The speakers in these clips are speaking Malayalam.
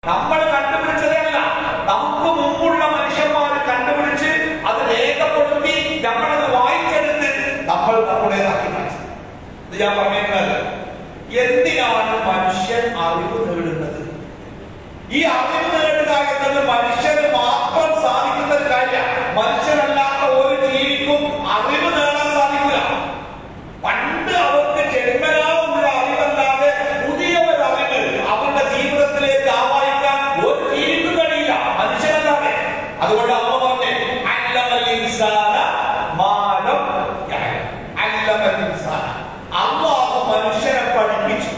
നമ്മൾ കണ്ടുപിടിച്ചതേ അല്ല, നമുക്ക് മുമ്പുള്ള മനുഷ്യന്മാർ കണ്ടുപിടിച്ച് അത് രേഖപ്പെടുത്തി നമ്മളത് വായിച്ചെടുത്ത് നമ്മൾ നമ്മുടേതാക്കി മാറ്റി. ഇത് ഞാൻ പറഞ്ഞിരുന്നത് എന്തിനാണ് മനുഷ്യൻ അറിവ് നേടുന്നത്? ഈ അറിവ് നേടുക എന്നത് മനുഷ്യന് മാത്രം സാധിക്കുന്ന ഒരു കാര്യമാണ്. മനുഷ്യനല്ലാത്ത ഒരു ജീവിക്കും അറിവ് നേടാൻ സാധിക്കില്ല. പണ്ട് അവർക്ക് ജന്മനാവുള്ള അറിവല്ലാതെ പുതിയ ഒരു അറിവ് അവരുടെ ജീവിതത്തിലേക്ക് ആവാഹിക്കാൻ ഒരു ജീവിക്കും കഴിയില്ല, മനുഷ്യനല്ലാതെ. അതുകൊണ്ട് അമ്മ പറഞ്ഞു അല്ലാഹു മനുഷ്യനെ പഠിപ്പിച്ചു.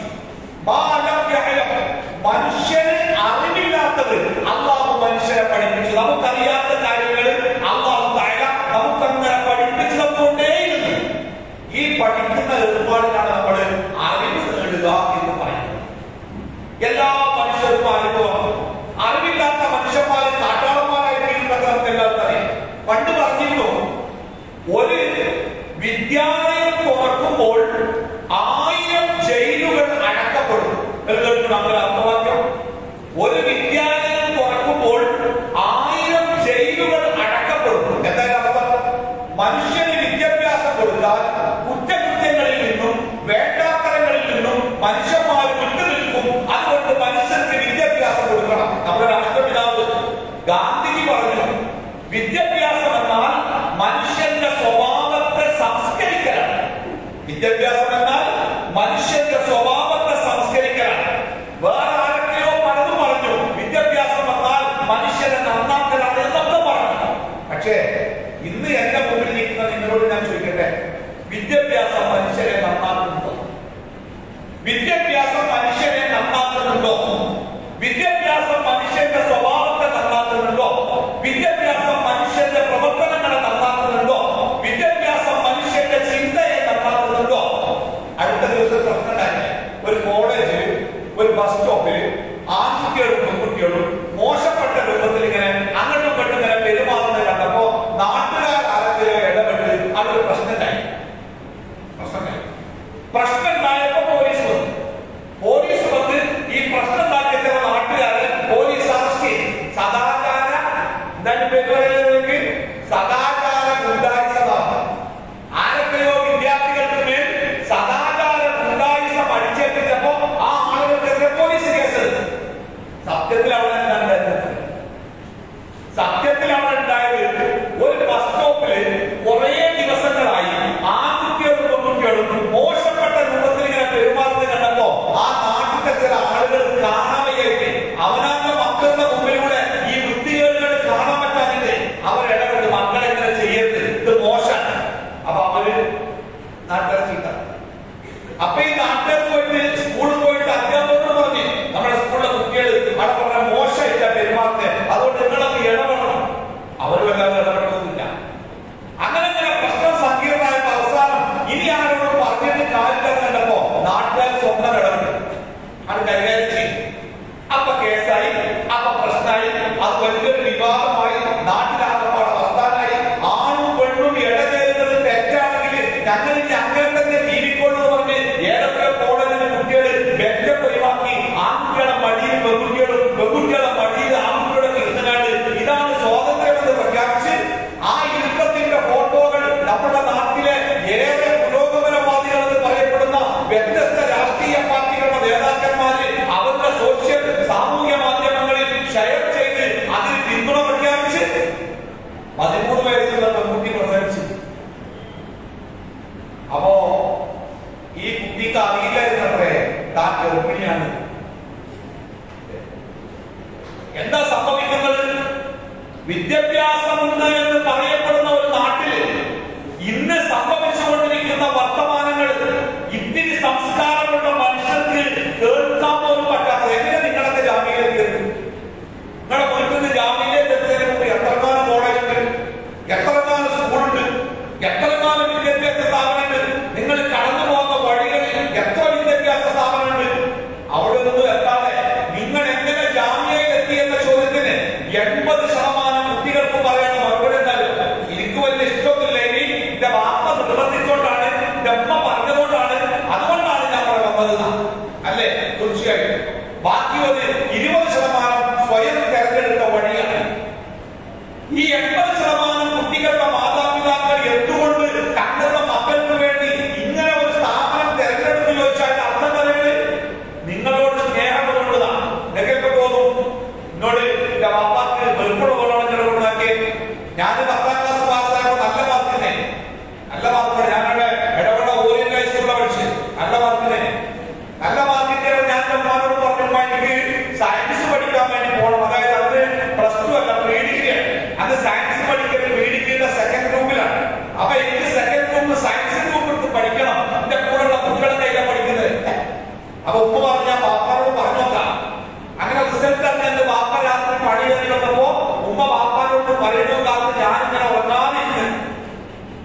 മനുഷ്യന് അറിവില്ലാത്തത് അല്ലാഹു മനുഷ്യനെ പഠിപ്പിച്ചു. നമുക്കറിയാത്ത കാര്യങ്ങൾ അല്ലാഹു തആല നമുക്കങ്ങനെ പഠിപ്പിച്ചു തന്നുകൊണ്ടേയിരുന്നു. ഈ പഠിക്കുന്ന ഏർപ്പാടിനാണ് നമ്മൾ അറിവ് നേടുക എന്ന് പറയുന്നത്. എല്ലാ മനുഷ്യർക്കും അനുഭവം. അറിവില്ലാത്ത മനുഷ്യന്മാർ കാട്ടാളന്മാരായിരിക്കുന്നത് നമുക്ക് എല്ലാവർക്കും അറിയാം. പണ്ട് പറഞ്ഞിരുന്നു, ഒരു വിദ്യാലയം തുറക്കുമ്പോൾ 1000 ജയിലുകൾ അടക്കപ്പെടും. അർത്ഥവാക്യം. ഒരു വിദ്യാലയം തുറക്കുമ്പോൾ 1000 ജയിലുകൾ അടക്കപ്പെടും. എന്തായാലും അർത്ഥം, മനുഷ്യന് വിദ്യാഭ്യാസം കൊടുത്താൽ കുറ്റകൃത്യങ്ങളിൽ നിന്നും വേണ്ടാത്തരങ്ങളിൽ നിന്നും മനുഷ്യന്മാർ വിട്ടുനിൽക്കും. അതുകൊണ്ട് മനുഷ്യർക്ക് വിദ്യാഭ്യാസം കൊടുക്കണം. നമ്മുടെ രാഷ്ട്രപിതാവ് ഗാന്ധിജി പറഞ്ഞു, വിദ്യാഭ്യാസം എന്നാൽ മനുഷ്യന്റെ സ്വഭാവത്തെ സംസ്കരിക്കലാണ്. വിദ്യാഭ്യാസം എന്നാൽ മനുഷ്യന്റെ സ്വഭാവത്തെ സംസ്കരിക്കലാണ്. വേറെ ആരൊക്കെയോ പലതും പറഞ്ഞു, വിദ്യാഭ്യാസം എന്നാൽ മനുഷ്യനെ നന്നാക്കലാണ് എന്നൊക്കെ പറഞ്ഞു. പക്ഷേ ഇന്ന് എന്റെ മുമ്പിൽ നിൽക്കുന്ന നിങ്ങളോട് ഞാൻ ചോദിക്കട്ടെ, വിദ്യാഭ്യാസം മനുഷ്യനെ നന്നാക്കുന്നുണ്ടോ? വിദ്യാഭ്യാസം മനുഷ്യനെ നന്നാക്കുന്നുണ്ടോ? വിദ്യാഭ്യാസം മനുഷ്യന്റെ സ്വഭാവത്തെ നന്നാക്കുന്നുണ്ടോ? വിദ്യാഭ്യാസം മനുഷ്യന്റെ പ്രവർത്തനങ്ങളെ നന്നാക്കുന്നുണ്ടോ? വിദ്യാഭ്യാസം മനുഷ്യന്റെ ചിന്തയെ നന്നാക്കുന്നുണ്ടോ? അടുത്ത ദിവസം പ്രശ്നമുണ്ടായി. ഒരു കോളേജിൽ, ഒരു ബസ് സ്റ്റോപ്പിൽ ആൺകുട്ടികളും പെൺകുട്ടികളും മോശപ്പെട്ട രൂപത്തിൽ ഇങ്ങനെ അങ്ങോട്ടും ഇങ്ങോട്ടും ഇങ്ങനെ പെരുമാറുന്നത് കണ്ടപ്പോ നാട്ടുകാരെയോ ഇടപെട്ട് അതൊരു പ്രശ്നമുണ്ടായി. പ്രശ്നമുണ്ടായപ്പോ പോലീസ് വന്ന് ഈ പ്രശ്നം ഉണ്ടാക്കിയ ചില നാട്ടുകാരെ പോലീസ് അറസ്റ്റ് ചെയ്തു. സദാചാര എന്താണ് പേര് പറയുന്നത്? സദാചാര ഗുണ്ടായിസമാണ്. ആരൊക്കെയോ വിദ്യാർത്ഥികൾക്ക് മേൽ സദാചാര ഗുണ്ടായിസം അടിച്ചേൽപ്പിച്ചപ്പോ ആ ആളുകൾക്കെതിരെ പോലീസ് കേസെടുത്തു. സത്യത്തിൽ അവിടെ ഉണ്ടായത് ഒരു ബസ് സ്റ്റോപ്പില് കുറെ ദിവസങ്ങളായി ആൺകുട്ടികളും പെൺകുട്ടികളും മോശപ്പെട്ട രൂപത്തിൽ ഇങ്ങനെ പെരുമാറുന്നത് കണ്ടപ്പോ ആ നാട്ടിലെ ചില ആളുകൾ കാണാതെയായിട്ട് അവനാന്റെ മക്കളുടെ മുമ്പിലൂടെ ഈ വൃത്തികേടുകൾ കാണാൻ പറ്റാതിട്ട് അവരിടപെട്ട് മക്കളെ ഇങ്ങനെ ചെയ്യരുത്, ഇത് മോശമാണ്. അപ്പൊ അവര് നാട്ടുകാരെ ചീത്ത. അപ്പൊ ഈ നാട്ടുകാർ പോയിട്ട് സ്കൂളിൽ പോയിട്ട് അധ്യാപകരോട് പറഞ്ഞു, നമ്മുടെ സ്കൂളിലെ കുട്ടികൾ അവിടെ പറഞ്ഞ മോശമായിട്ടാ പെരുമാറുന്നത്, അതുകൊണ്ട് നിങ്ങളൊക്കെ ഇടപെടണം. അവർ വല്ലാതെ ഇടപെടുന്നില്ല. അങ്ങനെ പ്രശ്നം സങ്കീർണമായപ്പോ അവസാനം ഇനി ആരോടും പറഞ്ഞിട്ട് കാര്യമില്ല കണ്ടപ്പോ നാട്ടുകാർ സ്വന്തം ഇടപെട്ടു, അത് കൈകാര്യം ചെയ്യും. അപ്പൊ കേസായി, അപ്പൊ പ്രശ്നമായി, അത് വലിയൊരു വിവാദമായി, നാട്ടിലാകപ്പാടെ വർത്താനായി. ആണും പെണ്ണും ഇടചേരുന്നത് തെറ്റാണെങ്കിൽ ഞങ്ങൾ ഇനി അങ്ങനെ തന്നെ ജീവിക്കൊള്ളൂ പറഞ്ഞ് ഏതൊക്കെ കോളേജിലെ കുട്ടികൾ ബെറ്റൊക്കെ ഒഴിവാക്കി ആൺകുട്ടികളെ മടിയിൽ പെൺകുട്ടികളും പെൺകുട്ടികളെ മടിയിൽ ആൺകുട്ടികളൊക്കെ ഇരുന്നാണ്ട് ഇതാണ് സ്വാതന്ത്ര്യം എന്ന് പ്രഖ്യാപിച്ച് ആ ഇരുക്കത്തിന്റെ ഫോട്ടോകൾ നമ്മുടെ നാട്ടിലെ ഏറെ പുരോഗമനവാദികൾ എന്ന് പറയപ്പെടുന്ന വ്യത്യസ്ത രാഷ്ട്രീയ പാർട്ടികളുടെ നേതാക്കന്മാര് അവരുടെ സോഷ്യൽ സാമൂഹ്യ മാധ്യമങ്ങളിൽ ഷെയർ ചെയ്ത് അതിന് പിന്തുണ പ്രഖ്യാപിച്ച് 13 വയസ്സുള്ള പെൺകുട്ടി പ്രസവിച്ചു. അപ്പോ ഈ കുട്ടിക്ക് അറിയില്ല എന്നത്രേ താൻ ഗർഭിണിയാണ്. എന്താ സംഭവിക്കുന്നത്? വിദ്യാഭ്യാസമുണ്ട് എന്ന് പറയപ്പെടുന്ന ഒരു നാട്ടില് ഇന്ന് സംഭവിച്ചുകൊണ്ടിരിക്കുന്ന വർത്തമാനങ്ങൾ ഇത്തിരി സംസ്കാരമുള്ള മനുഷ്യർക്ക് കേൾക്കാൻ പോലും പറ്റാത്തത്. എങ്ങനെ നിങ്ങളൊക്കെ ജാമ്യയിലേക്ക് എത്തും? നിങ്ങളുടെ വീട്ടിൽ ജാമ്യയിലേക്ക് എത്തുന്നതിന് മുമ്പ് എത്രകാലം കോളേജുണ്ട്, എത്രകാലം സ്കൂളുണ്ട്, എത്രകാലം വിദ്യാഭ്യാസ സ്ഥാപനമുണ്ട്, നിങ്ങൾ കടന്നു പോകുന്ന വഴികളിൽ എത്ര വിദ്യാഭ്യാസ സ്ഥാപനമുണ്ട്? അവിടെ ഒന്നും എത്താതെ നിങ്ങൾ എങ്ങനെ ജാമ്യയിൽ എത്തി എന്ന ചോദ്യത്തിന് 80% കുട്ടികൾക്ക് പറയണ മറുപടി എന്തായാലും എനിക്ക് വലിയ ഇഷ്ടമൊന്നുമില്ലെങ്കിൽ എന്റെ വാപ്പ നിർബന്ധിച്ചോണ്ടാണ്, എന്റെ അമ്മ പറഞ്ഞതുകൊണ്ടാണ്, അതുകൊണ്ടാണ് ഞാൻ അവിടെ വന്നത്. അല്ലേ? തീർച്ചയായിട്ടും. ബാക്കി ഒരു 20%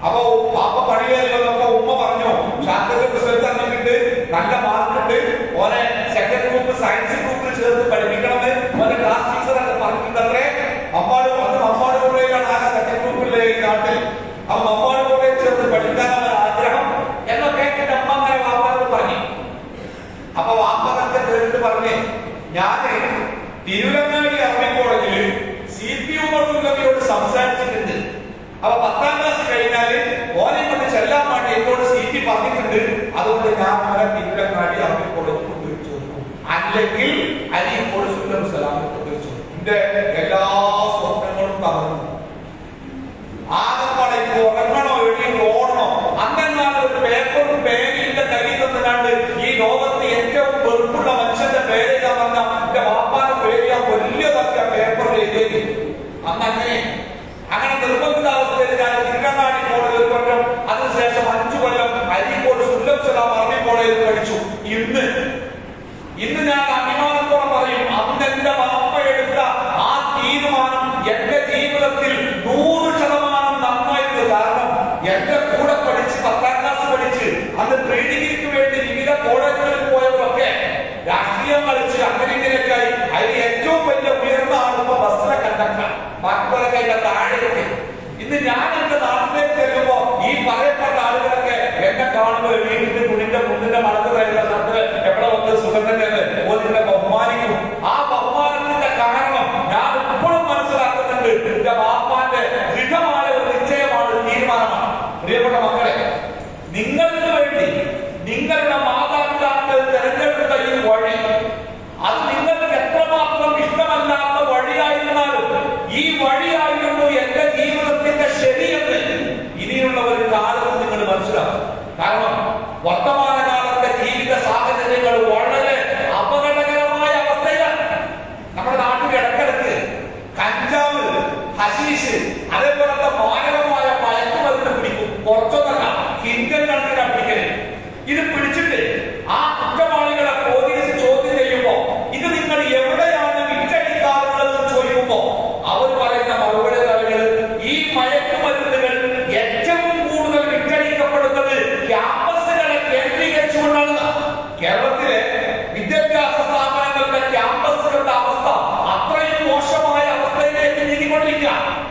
അപ്പൊ പാപ്പ പണി കയറി വന്നപ്പോ ഉമ്മ പറഞ്ഞു ശാസ്ത്രജ്ഞ റിസൾട്ട് അറിഞ്ഞിട്ട് നല്ല മാർക്കുണ്ട്, ഓനെ സെക്കൻഡ് ഗ്രൂപ്പ് സയൻസ് ഗ്രൂപ്പിൽ ചേർത്ത് പഠിപ്പിക്കണമെന്ന് ഓനെ ക്ലാസ് ടീച്ചർ ഒക്കെ പറഞ്ഞിട്ടുണ്ടത്രേ. അമ്പാട് വന്ന് അമ്പാട് കോളേജിലാണ് ആ സെക്കൻഡ് ഗ്രൂപ്പിലെ ഈ നാട്ടിൽ. അപ്പൊ അമ്പാട് കോളേജ് ചേർത്ത് പഠിക്കാനാണ് ആഗ്രഹം എന്നൊക്കെ എന്റെ അമ്മ അങ്ങനെ വാപ്പാനോട് പറഞ്ഞു. അപ്പൊ വാപ്പ തന്നെ കേട്ടിട്ട് പറഞ്ഞേ, ഞാന് തിരുവനങ്ങാടി അറബി കോളേജിൽ CP ഉമർ സുല്ലമിയോട് സംസാരിച്ചിട്ടുണ്ട്. അപ്പൊ 10ാം ക്ലാസ് കഴിഞ്ഞാല് ഓനെ കൊണ്ട് ചെല്ലാൻ വേണ്ടി എന്നോട് CP പറഞ്ഞിട്ടുണ്ട്. അതുകൊണ്ട് ഞാൻ അവരെ തിരുവനങ്ങാടി അറബി കോളേജിൽ കൊണ്ടുവച്ചു, അല്ലെങ്കിൽ അരീക്കോട് സുല്ലം സലാമിൽ കൊണ്ടുവച്ചു. എന്റെ എല്ലാ സ്വപ്നങ്ങളും തകർന്നു. ആകപ്പാടെ ഉറങ്ങണോ എഴുതി ഓടണോ? അന്നെങ്ങാനും ഒരു പേപ്പറും പേനയുടെ കയ്യിൽ തന്നുകൊണ്ട് ഈ ലോകത്ത് ഏറ്റവും വെറുപ്പുള്ള മനുഷ്യന്റെ പേരെഴുതാൻ പറഞ്ഞ എന്റെ വാപ്പാന്റെ പേര് വലിയതാക്കിയ പേപ്പറിൽ എഴുതി. അങ്ങനെ നിർബന്ധിത അവസ്ഥയിൽ ഞാൻ തിരുവനങ്ങാടി കോളേജിൽ കൊല്ലം, അതിനുശേഷം 5 കൊല്ലം അരീക്കോട് സുല്ലം സലാം അറബി കോളേജിൽ പഠിച്ചു. ഇന്ന് ഞാൻ അഭിമാനത്തോടെ പറയും, അന്ന് എന്റെ വാപ്പ എടുത്ത ആ തീരുമാനം എന്റെ ജീവിതത്തിൽ 100% നന്നായിരുന്നു. കാരണം എന്റെ കൂടെ പഠിച്ച് 10ാം ക്ലാസ് പഠിച്ച് അന്ന് പ്രീ ഡിഗ്രിക്ക് വേണ്ടി വിവിധ കോളേജുകളിൽ പോയവരൊക്കെ രാഷ്ട്രീയം കളിച്ച് അങ്ങനെ ഇങ്ങനെയൊക്കെയായി. അതിൽ ഏറ്റവും വലിയ ഉയർന്ന ആളുമ്പോ ബസ്സിലെ കണ്ടക്ടർ, ബാക്കിയുള്ളവരൊക്കെ അതിന്റെ താഴെയൊക്കെ. ഇന്ന് ഞാൻ എന്റെ നാട്ടിലേക്ക് ചെല്ലുമ്പോ ഈ പറയപ്പെട്ട ആളുകളൊക്കെ എന്നെ കാണുമ്പോൾ വീട്ടിന്റെ കുടിന്റെ മുന്നിന്റെ മണത്ത് എവിടെ വന്ന് സുഗന്ധനെ ഓതിന്റെ ബഹുമാനിക്കും. ആ ബഹുമാനത്തിന്റെ കാരണം ഞാൻ ഇപ്പോഴും മനസ്സിലാക്കുന്നുണ്ട്. എന്റെ ബാപ്പാന്റെ ദൃഢമായ ഒരു നിശ്ചയമാണ്, തീരുമാനമാണ്. പ്രിയപ്പെട്ട മക്കളെ, നിങ്ങൾക്ക് വേണ്ടി നിങ്ങളുടെ മാതാപിതാക്കൾ തെരഞ്ഞെടുത്ത ഈ വഴി, അത് നിങ്ങൾക്ക് എത്രമാത്രം ഇഷ്ടമല്ലാത്ത വഴിയായിരുന്നാലും ഈ വഴിയായിരുന്നു എന്റെ ജീവിതത്തിന്റെ ശരിയെന്ന് ഇനിയുള്ള ഒരു കാലത്ത് നിങ്ങൾ മനസ്സിലാക്കും. കാരണം വർത്തമാനകാലത്തെ ജീവിത സാഹചര്യങ്ങൾ വളരെ അപകടകരമായ അവസ്ഥയിലാണ്. നമ്മുടെ നാട്ടിൽ ഇടക്കിടക്ക് കഞ്ചാവ്, ഹശീഷ്, അതേപോലത്തെ മാരകമായ മയക്കുമരുന്ന് പിടിക്കും. കുറച്ചൊന്നല്ല, കിൻഡൽ കണക്കിന് പിടിക്കല്. ഇത് പിടിച്ചിട്ട് ആ കുറ്റവാളികളെ പോലീസ് ചോദ്യം ചെയ്യുമ്പോ ഇത് നിങ്ങൾ എവിടെയാണ് വിറ്റഴിക്കാറുള്ളതെന്ന് ചോദിക്കുമ്പോ അവർ പറയുന്ന മറുപടി തലങ്ങൾ, ഈ മയക്കുമരുന്നുകൾ ഏറ്റവും കൂടുതൽ വിറ്റഴിക്കപ്പെടുന്നത് ക്യാമ്പസുകളെ കേന്ദ്രീകരിച്ചുകൊണ്ടാണ്. കേരളത്തിലെ വിദ്യാഭ്യാസ സ്ഥാപനങ്ങളുടെ ക്യാമ്പസുകളുടെ അവസ്ഥ അത്രയും മോശമായ അവസ്ഥയിലേക്ക് നീങ്ങിക്കൊണ്ടിരിക്കുക.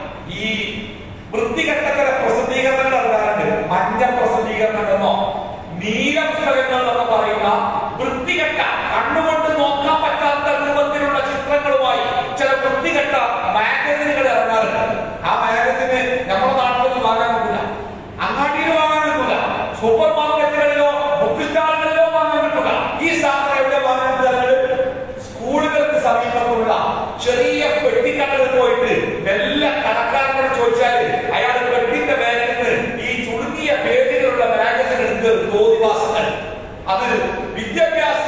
ഈ വൃത്തികെട്ട ചില പ്രസിദ്ധീകരണങ്ങൾ ഉണ്ടാകുന്നുണ്ട്. മഞ്ഞ പ്രസിദ്ധീകരണങ്ങളെന്നോ നീല പുസ്തകങ്ങൾ എന്നൊക്കെ പറയുന്ന വൃത്തികെട്ട, കണ്ണുകൊണ്ട് നോക്കാൻ പറ്റാത്ത രൂപത്തിലുള്ള ചിത്രങ്ങളുമായി ചില വൃത്തികെട്ട മാഗസിനുകൾ ഇറങ്ങാറുണ്ട്. ആ മാഗസിന് നമ്മുടെ നാട്ടിലൊന്നും വാങ്ങാൻ കിട്ടില്ല, അങ്ങാടിയിൽ വാങ്ങാൻ കിട്ടില്ല, സൂപ്പർ മാർക്കറ്റുകളിലോ ബുക്ക് സ്റ്റാളുകളിലോ വാങ്ങാൻ കിട്ടില്ല. ഈ സാധനം എവിടെ വാങ്ങാൻ കിട്ടുന്നത്? സ്കൂളുകൾക്ക് സമീപത്തുള്ള ചെറിയ പെട്ടിക്കടകളിൽ പോയിട്ട് എല്ലാ കടക്കാരനോട് ചോദിച്ചാൽ അയാൾ പെട്ടിന്റെ ബാഗിൽ നിന്ന് ഈ ചുരുങ്ങിയ പേജുകളുള്ള മാഗസിൻ എടുത്ത് തോന്നിവാസങ്ങൾ, അത് വിദ്യാഭ്യാസ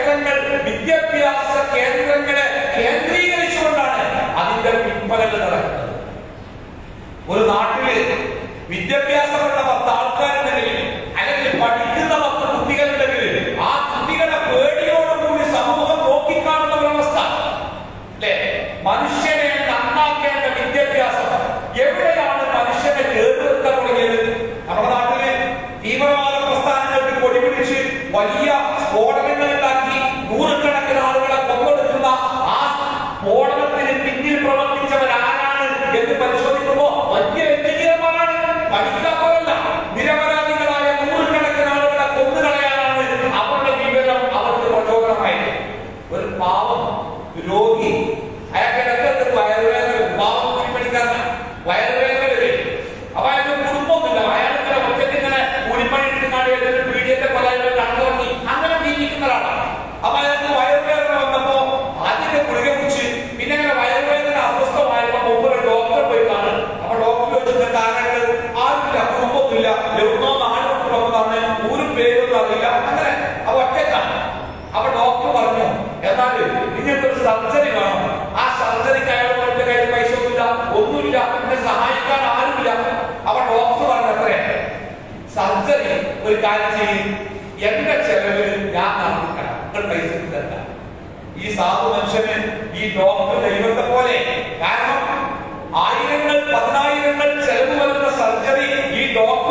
കേന്ദ്രങ്ങളെ കേന്ദ്രീകരിച്ചുകൊണ്ടാണ് അതിന്റെ വിൽപ്പനകൾ നടക്കുന്നത്. ഒരു നാട്ടില് വിദ്യാഭ്യാസമുള്ള 10 ആൾക്കാരുണ്ടെങ്കിൽ, അല്ലെങ്കിൽ പഠിക്കുന്ന 10 കുട്ടികളുണ്ടെങ്കിൽ, ആ കുട്ടികളെ പേടിയോടുകൂടി സമൂഹം നോക്കിക്കാണുന്ന ഒരവസ്ഥ അല്ലെ? മനുഷ്യനെ നന്നാക്കേണ്ട വിദ്യാഭ്യാസം എവിടെയാണ് മനുഷ്യനെ കേടുവരുത്താൻ തുടങ്ങിയത്? നമ്മുടെ നാട്ടില് തീവ്രവാദ പ്രസ്ഥാനങ്ങൾക്ക് കൊടിപിടിച്ച് വലിയ സ്ഫോടനങ്ങൾ ഉണ്ടാക്കി നൂറുകണക്കിന് ആളുകളെ കൊന്നൊടുക്കുന്ന ആ സ്ഫോടനത്തിന് പിന്നിൽ പ്രവർത്തിച്ചവരാരാണ് എന്ന് പരിശോധിക്കുമ്പോ വലിയ വ്യക്തിഗതമാണ്, പഠിക്കാത്തവരല്ല. നിരപരാധികളായ നൂറുകണക്കിന് ആളുകളെ കൊന്നുകളയാനാണ് അവരുടെ വിവരം അവർക്ക് പ്രചോദനമായത്. ഒരു പാവം രോഗി, അയാൾക്ക് വയറുവേദന, പാവം കൂലിപ്പണിക്കാരനാണ്, വയറുവേദന വരും. അപ്പൊ അയാൾക്ക് കുടുംബമൊന്നുമില്ല, അയാൾക്ക് ഒറ്റക്കിങ്ങനെ കൂലിപ്പണി എടുത്തുകൊണ്ട് പീഡിയത്തെ കൊല്ലാൻ കണ്ടുറങ്ങി അങ്ങനെ ജീവിക്കുന്ന ഒരാളാണ്. അപ്പൊ അയാൾക്ക് വയറുവേദന വന്നപ്പോ അതിന്റെ ഗുളിക കുറിച്ച് പിന്നെ അങ്ങനെ വയറുവേദന അസ്വസ്ഥമായപ്പോ മുമ്പ് ഡോക്ടറെ പോയി കാണും. അപ്പൊ ഡോക്ടർ വെച്ചിട്ട് കാരണങ്ങൾ ആരുമില്ല, കുടുംബമൊന്നുമില്ല, എവിടുന്നോ നാടുകൊണ്ടുള്ളതാണ്, ഒരു പേരൊന്നും അറിയില്ല, അങ്ങനെ അവ ഒറ്റക്കാണ്. അപ്പൊ ഡോക്ടർ പറഞ്ഞു, എന്നാല് നിങ്ങൾക്കൊരു സർജറി വേണം. ആ സർജറിക്ക് അയാളുടെ കയ്യിൽ പൈസ ഒന്നുമില്ല, എന്നെ സഹായിക്കാൻ ആരുമില്ല. അപ്പൊ ഡോക്ടർ പറഞ്ഞത്രേ, സർജറി ഒരു കാര്യം ചെയ്യും, എന്റെ ചെലവ് ഞാൻ നടത്തിക്കണം, നിങ്ങൾ പൈസ തരണ്ട. ഈ സാധു മനുഷ്യന് ഈ ഡോക്ടർ ദൈവത്തെ പോലെ, കാരണം 1000-ങ്ങൾ 10,000-ങ്ങൾ ചെലവ് വരുന്ന സർജറി ഈ ഡോക്ടർ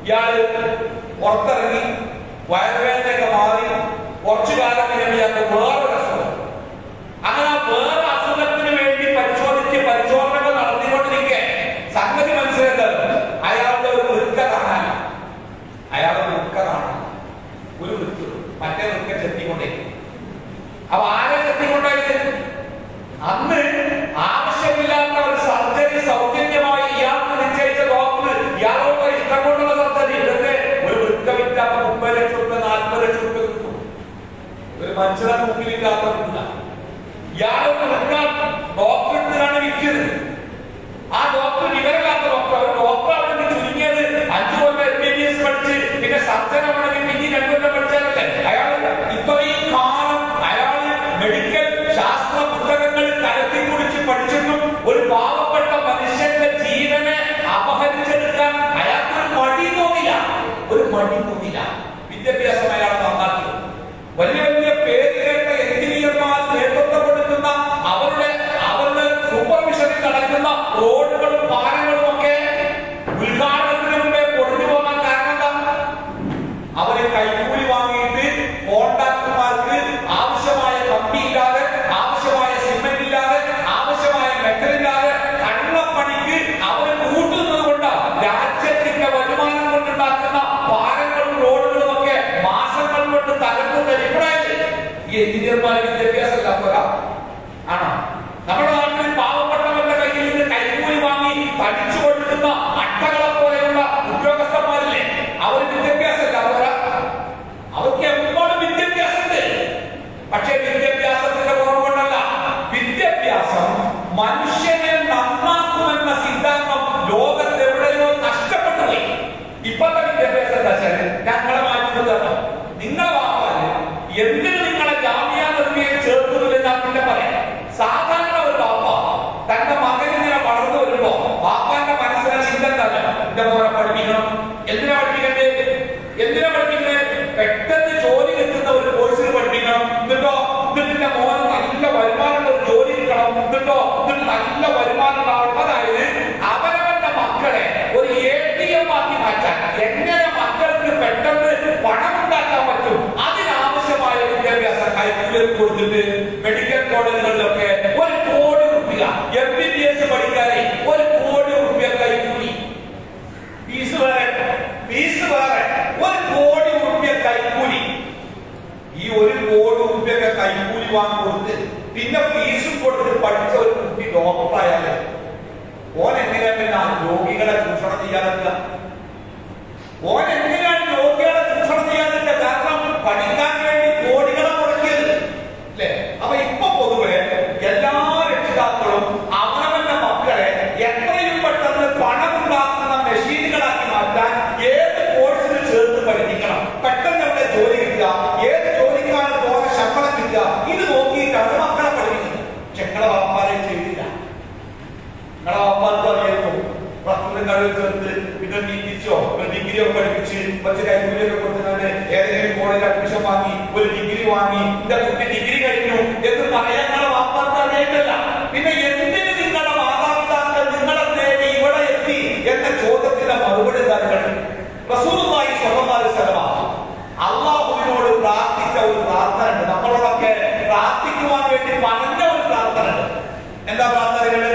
ഇയാള് പുറത്തിറങ്ങി വയറുവേദനയൊക്കെ മാറി കുറച്ചു കാലം കഴിഞ്ഞ് ഇയാൾക്ക് വേറൊരു അസുഖം. അങ്ങനെ വേറെ അസുഖത്തിന് വേണ്ടി പരിശോധനകൾ നടത്തിക്കൊണ്ടിരിക്കെ സംഗതി മനസ്സിലാക്കുന്നത് അയാളുടെ ഒരു വൃക്ക കാണാൻ, ഒരു വൃക്ക മറ്റേ വൃക്ക ചെത്തിക്കൊണ്ടേ. അപ്പൊ ആരെ ചെത്തിക്കൊണ്ടായത്? അന്ന് ആവശ്യമില്ലാത്ത ഒരു സർജറി സൗജന്യമായി ഇയാൾക്ക് നിശ്ചയിച്ച ഡോക്ടർ ഇയാളോട് ഇഷ്ടം കൊണ്ടുള്ള സർജറി ഇതൊക്കെ ഒരു വൃക്ക വിറ്റാത്ത 30 ലക്ഷം രൂപ 40 ലക്ഷം രൂപ കിട്ടും. ഒരു മനുഷ്യനെ മുമ്പിലില്ലാത്ത ഇയാളൊക്കെ ഡോക്ടറിനാണ് വിറ്റത്. ആ ഡോക്ടർ വിവരമില്ലാത്ത ഡോക്ടർ അവിടെ ചുരുങ്ങിയത് 5 കൊല്ലം MBBS പഠിച്ച് പിന്നെ സർജൻ അവിടെ പിന്നെ 2 കൊല്ലം പഠിച്ചാലല്ലേ അയാൾ ഇത്രയും കാലം മെഡിക്കൽ ശാസ്ത്ര പുസ്തകങ്ങൾ കലത്തി കുടിച്ച് പഠിച്ചിട്ടും ഒരു പാവപ്പെട്ട മനുഷ്യന്റെ ജീവനെ അപഹരിച്ചെടുക്കാൻ അയാൾക്കൊരു മടി തോന്നില്ല. വിദ്യാഭ്യാസം അയാൾ നന്നാക്കി. വലിയ വലിയ പേരുകേട്ട എഞ്ചിനീയർമാർ നേതൃത്വം കൊടുക്കുന്ന അവരുടെ സൂപ്പർവിഷനിൽ നടക്കുന്ന റോഡുകളും പാലങ്ങളും ഒക്കെ ഉദ്ഘാടനത്തിന് മുമ്പേ പൊളിഞ്ഞു പോകാൻ കാരണം എന്താ? അവര് കൈക്കൂലി വാങ്ങിയിട്ട് കോൺട്രാക്ടർമാർക്ക് ആവശ്യമായ കമ്പി ഇല്ലാതെ, ആവശ്യമായ സിമെന്റ് ഇല്ലാതെ, ആവശ്യമായ മെറ്റൽ ഇല്ലാതെ കള്ളപ്പണിക്ക് അവര് കൂട്ടുന്നത് കൊണ്ടാണ് രാജ്യത്തിന്റെ വരുമാനം കൊണ്ടുണ്ടാക്കുന്ന പാലങ്ങളും റോഡുകളും ഒക്കെ മാസങ്ങൾ കൊണ്ട് തകർക്കുന്ന ഈ എഞ്ചിനീയർമാർ വിദ്യാഭ്യാസം ഇല്ലാത്തവരാ ആണോ? നമ്മുടെ നാട്ടിൽ പാവപ്പെട്ടവരുടെ കയ്യിൽ നിന്ന് കൈക്കൂലി വാങ്ങി പഠിച്ചു കൊടുക്കുന്ന അട്ടകളെ പോലെയുള്ള ഉദ്യോഗസ്ഥന്മാരില്ലേ, അവർ വിദ്യാഭ്യാസം ഇല്ലാത്തവരാ? അവർക്ക് എപ്പോഴും വിദ്യാഭ്യാസമുണ്ട്. പക്ഷേ വിദ്യാഭ്യാസത്തിന്റെ കുറവുകൊണ്ടല്ല, വിദ്യാഭ്യാസം മനുഷ്യനെ നന്നാക്കുമെന്ന സിദ്ധാന്തം ലോകത്ത് എവിടെയോ നഷ്ടപ്പെട്ടു പോയി. ഇപ്പോഴത്തെ വിദ്യാഭ്യാസം എന്താ വെച്ചാൽ ഞങ്ങളെ മാറ്റുന്നത് നിങ്ങളെ വാപ്പാല് എന്തിനു നിങ്ങളെ ജാമ്യ നിർമ്മിയെ ചേർക്കുന്നില്ല പിന്നെ പറയാം. സാധാരണ ഒരു വാപ്പ തന്റെ മകനിങ്ങനെ വളർന്നു വരുമ്പോ വാപ്പാന്റെ മനസ്സിലെ ചിന്ത എന്താ? എന്റെ മോനെ പഠിപ്പിക്കണം. എന്തിനാ പഠിപ്പിക്കണ്ടേ? പെട്ടെന്ന് ജോലി കിട്ടുന്ന ഒരു കോഴ്സിന് പഠിപ്പിക്കണം. എന്നിട്ടോ എന്നിട്ട് മോന് നല്ല വരുമാനമുള്ള ഒരു ജോലി കിട്ടണം. എന്നിട്ട് നല്ല വരുമാനം ഉണ്ടാവണം. അതായത് അവരവന്റെ മക്കളെ ഒരു ATM ആക്കി മാറ്റാൻ എങ്ങനെ മക്കൾക്ക് പെട്ടെന്ന് പണം ഉണ്ടാക്കാൻ പറ്റും അതിനാവശ്യമായ വിദ്യാഭ്യാസം കൈക്കൂലി കൊടുത്തിട്ട് മെഡിക്കൽ കോളേജുകളിലൊക്കെ 1 കോടി രൂപ MBBS പഠിക്കാനായി 1 കോടി രൂപ കൈക്കൂലി. ഫീസ് വേറെ 1 കോടി രൂപ കൈക്കൂലി. ഈ 1 കോടി രൂപ കൈക്കൂലി വാങ്ങി കൊടുത്ത് പിന്നെ ഫീസും കൊടുത്ത് പഠിച്ച ഒരു കുട്ടി ഡോക്ടറായാലേ ഓൻ എങ്ങനെയാ പിന്നെ ആ രോഗികളെ ചൂഷണം ചെയ്യാനുള്ള കാരണം പഠിക്കാൻ വേണ്ടി കോടികളെ മുടക്കിയത് അല്ലേ? അപ്പൊ ഇപ്പൊ പൊതുവെ എല്ലാ രക്ഷിതാക്കളും അവനവന്റെ മക്കളെ എത്രയും പെട്ടെന്ന് പണം ഉണ്ടാക്കുന്ന മെഷീനുകളാക്കി മാറ്റാൻ ഏത് കോഴ്സിന് ചേർത്ത് പഠിപ്പിക്കണം, പെട്ടെന്ന് അവിടെ ജോലി കിട്ടുക, ഏത് ജോലിക്കാണ് തോന്നെ ശമ്പളം കിട്ടുക, ഇത് നോക്കിയിട്ടാണ് മക്കളെ പഠിപ്പിക്കുന്നത്. ഞങ്ങളെ വാപ്പാരെ ചെയ്തില്ല. ഞങ്ങളെ വാപ്പാർക്ക് അറിയാമോ കടയിൽ ചേർത്ത് പിന്നെ ഡിഗ്രിയോ പഠിപ്പിച്ച് കുറച്ച് കൈക്കൂലിയൊക്കെ കൊടുത്തിട്ട് ഏതെങ്കിലും കോളേജിൽ അഡ്മിഷൻ വാങ്ങി ഒരു ഡിഗ്രി വാങ്ങി എന്റെ കുട്ടി ഡിഗ്രി കഴിഞ്ഞു എന്ന് പറയാൻ നിങ്ങളെ വാപ്പാർക്ക് അറിയിട്ടില്ല. പിന്നെ എന്തിന് നിങ്ങളുടെ മാതാപിതാക്കൾ നിങ്ങളെ തേടി ഇവിടെ എത്തി എന്ന ചോദ്യത്തിന്റെ മറുപടി എന്താണ്? റസൂലുള്ളാഹി സ്വല്ലല്ലാഹു അലൈഹി വസല്ലം അല്ലാഹുവിനോട് പ്രാർത്ഥിച്ച ഒരു പ്രാർത്ഥന ഉണ്ട്. നമ്മളോടൊക്കെ പ്രാർത്ഥിക്കുവാൻ വേണ്ടി പറഞ്ഞ ഒരു പ്രാർത്ഥന ഉണ്ട്. എന്താ പ്രാർത്ഥനകള്?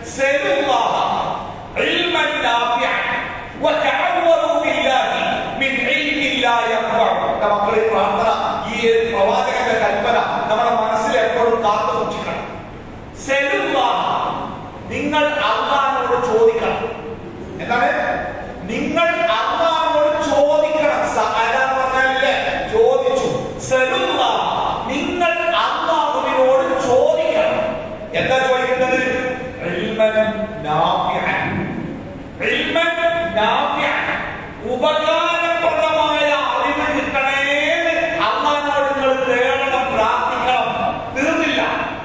മക്കളെ പ്രാർത്ഥന, ഈ പ്രവാചകന്റെ കൽപ്പന നമ്മുടെ മനസ്സിൽ എപ്പോഴും കാത്തു സൂക്ഷിക്കണം. നിങ്ങൾ അല്ലാഹുവോട് ചോദിക്കണം. എന്താണ്? നിങ്ങൾ അല്ലാഹുവോട് ചോദിക്കണം. പറഞ്ഞാലേ ചോദിച്ചു. നിങ്ങൾ അല്ലാഹുവിനോട് ചോദിക്കണം. എന്താ ചോദിക്കുന്നത്? ഉപകാരപ്രദമായ അറിവ് കിട്ടണേന്ന് അല്ലാഹുവോട് നിങ്ങൾ തേടണം, പ്രാർത്ഥിക്കണം. തീർന്നില്ല.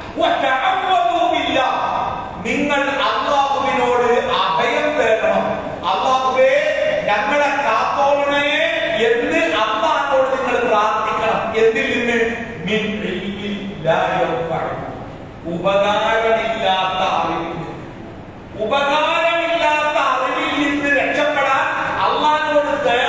നിങ്ങൾ അല്ലാഹുവിനോട് അഭയം തേടണം. അല്ലാഹുവേ ഞങ്ങളെ കാത്തോളണേ എന്ന് അല്ലാഹുവോട് നിങ്ങൾ പ്രാർത്ഥിക്കണം. എന്തിൽ നിന്ന്? ഉപകാരമില്ലാത്ത അറിവിൽ. ഉപകാരമില്ലാത്ത അറിവിൽ നിന്ന് രക്ഷപ്പെടാൻ അല്ലാഹുവോട്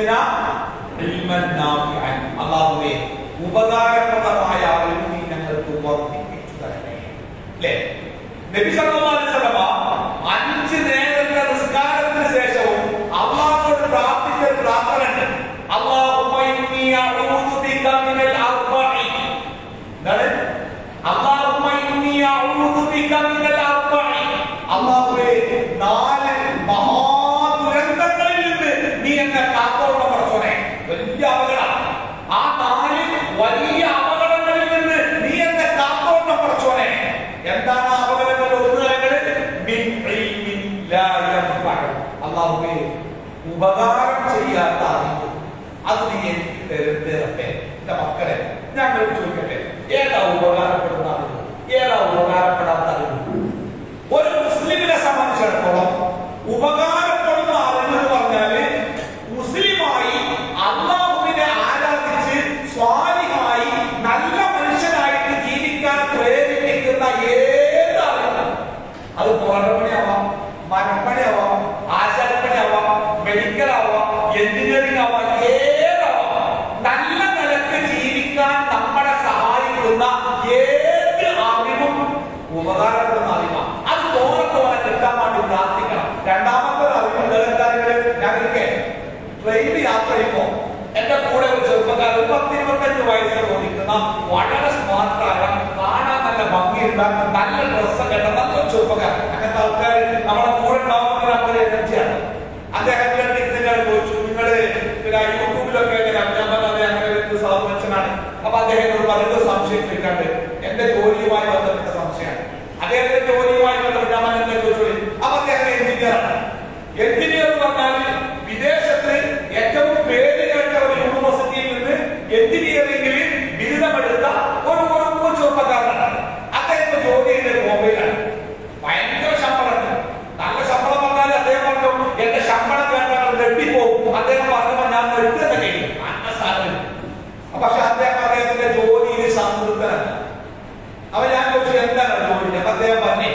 അല്ലാഹുവേ ഉപകാരപ്രദമായ അറിവ് നീ ഞങ്ങൾക്ക് വർദ്ധിപ്പിച്ചു തരണേ. അല്ലേ? നബി സല്ലല്ലാഹു അലൈഹി വസല്ലം 5 നേരത്തെ നിസ്കാരത്തിന് ശേഷവും അല്ലാഹുവോട് പ്രാർത്ഥിച്ച പ്രാർത്ഥനയുണ്ട്. അല്ലാഹുമ്മ ഇന്നി അഊദു ബിക മിനൽ അർബഇ. എന്താണ്? അല്ലാഹുമ്മ ഇന്നി അഊദു ബിക മിനൽ അർബഇ. അല്ലാഹുവേ 4 മഹാദുരന്തങ്ങളിൽ നിന്ന് നീ എന്നെ കാത്തോളണം പടച്ചോനെ. വലിയ അപകടം. ആ 4 വലിയ അപകടങ്ങളിൽ നിന്ന് നീ എന്നെ കാത്തോളണം പടച്ചോനെ. എന്താണ് ആ അപകടങ്ങൾ? അല്ലാഹുവേ ഉപകാരം ചെയ്യാത്ത അറിവ് അത് നീ എനിക്ക് തരുന്നേ. എന്റെ മക്കളെ ഞാൻ ചോദിക്കട്ടെ, ഏതാ ഉപകാരപ്പെടുന്ന അറിവ്, ഏതാ ഉപകാരപ്പെടാത്ത അറിവ്? ഒരു മുസ്ലിമിനെ സംബന്ധിച്ചിടത്തോളം ഉപകാരപ്പെടുന്ന അറിവ് എന്ന് പറഞ്ഞാല് മുസ്ലിമായി അല്ലാഹുവിനെ ആരാധിച്ച് സ്വാലിഹായി നല്ല മനുഷ്യനായിട്ട് ജീവിക്കാൻ പ്രേരിപ്പിക്കുന്ന ഏത് അറിവ്, അത് പുറമണിയാവാം, മരപ്പണിയാവാം, ആശാരപ്പണിയാവാം, മെഡിക്കൽ ആവാം, എഞ്ചിനീയറിംഗ് ആവാം, ഏതാവാം, നല്ല നിലക്ക് ജീവിക്കാൻ നമ്മളെ സഹായിക്കുന്ന ഏത് അറിവും ഉപകാരപ്പെടുന്ന അറിവാണ്. അത് തോന്നത്തോടെ കിട്ടാൻ വേണ്ടി പ്രാർത്ഥിക്കണം. രണ്ടാമത്തെ അറിവ് ഞാനൊക്കെ ട്രെയിനിൽ യാത്ര ചെയ്യുമ്പോ എന്റെ കൂടെ ഒരു ചെറുപ്പക്കാരൻ 10-25 വയസ്സ് തോന്നിക്കുന്ന വളരെ സ്മാർട്ടായ, കാണാൻ നല്ല ഭംഗിയുള്ള, നല്ല ഡ്രസ്സൊക്കെ ഇട്ട നല്ലൊരു ചെറുപ്പക്കാരൻ. അങ്ങനത്തെ ആൾക്കാർ നമ്മുടെ കൂടെ ഉണ്ടാവുന്ന ഒരു എനർജിയാണ്. അദ്ദേഹത്തിന്റെ ഇന്നലെ ചോദിച്ചു, നിങ്ങള് പിന്നെ യൂട്യൂബിലൊക്കെ അങ്ങനെ സാധുവച്ചനാണ്. അപ്പൊ അദ്ദേഹത്തോട് പലരും സംശയം ചോദിക്കാണ്ട് എന്റെ ജോലിയുമായി ബന്ധപ്പെട്ട സംശയമാണ്. അദ്ദേഹത്തിന്റെ ജോലിയുമായി ബന്ധപ്പെട്ട എന്നെ ചോദിച്ചു. അപ്പൊ അദ്ദേഹം എഞ്ചിനീയറാണ്. എഞ്ചിനീയർ എന്ന് പറഞ്ഞാൽ വിദേശത്ത് ഏറ്റവും പേര് കേട്ട ഒരു യൂണിവേഴ്സിറ്റിയിൽ നിന്ന് എഞ്ചിനീയറിംഗിൽ ബിരുദമെടുത്ത ഒരു ചെറുപ്പക്കാരനാണ്. അദ്ദേഹം ജോലി ചെയ്തത് മൊബൈലാണ്. ഭയങ്കര ശമ്പളമുണ്ട്. നല്ല ശമ്പളം പറഞ്ഞാൽ അദ്ദേഹം പറഞ്ഞു എന്റെ ശമ്പളം കേട്ടാൽ തെറ്റിപ്പോകും. അദ്ദേഹം പറഞ്ഞപ്പോൾ ഞാൻ എടുക്കുന്ന കഴിയും നല്ല സാധനം. പക്ഷെ അദ്ദേഹത്തിന്റെ ജോലിയിൽ സംതൃപ്തനല്ല. അപ്പൊ ഞാൻ ചോദിച്ചു എന്താണ് ജോലി? അപ്പൊ അദ്ദേഹം പറഞ്ഞേ,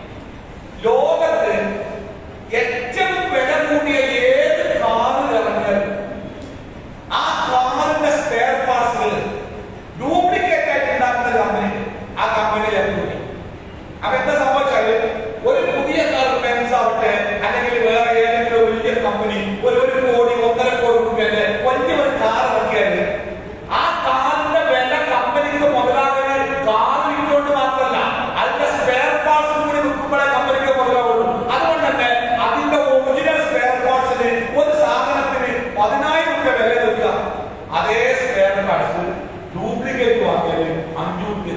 ലോകത്ത് ഏറ്റവും വില കൂടിയ ഏത് കാറിൽ ഇറങ്ങിയാലും ആ കാറിന്റെ സ്പെയർ പാർട്സുകൾ ഡ്യൂപ്ലിക്കേറ്റ് ആയിട്ട് ഉണ്ടാക്കുന്ന കമ്പനി, ആ കമ്പനിയിൽ എത്തുന്നു. അപ്പൊ എന്താ സംഭവിച്ചാല് ഒരു പുതിയ കാർ ബെൻസ് ആവട്ടെ അല്ലെങ്കിൽ വേറെ ഏതെങ്കിലും വലിയ കമ്പനി ഒരു 1 കോടി 1.5 കോടി രൂപയുടെ വലിയൊരു കാർ ഇറക്കിയാല് ആ കാറിന്റെ വില കമ്പനിക്ക് മുതലാകുന്നത് കാർ വിറ്റുകൊണ്ട് മാത്രമല്ല, അതിന്റെ സ്പെയർ പാർട്സ് കൂടി വിൽക്കുമ്പോഴേ കമ്പനിക്ക് മുതലാവുള്ളൂ. അതുകൊണ്ട് തന്നെ അതിന്റെ ഒറിജിനൽ സ്പെയർ പാർട്സിന് ഒരു സാധനത്തിന് 10,000 രൂപ വില വെക്കുക. അതേ സ്പെയർ പാർട്സ് ഡ്യൂപ്ലിക്കേറ്റ് വാങ്ങിയാല് 5 രൂപ.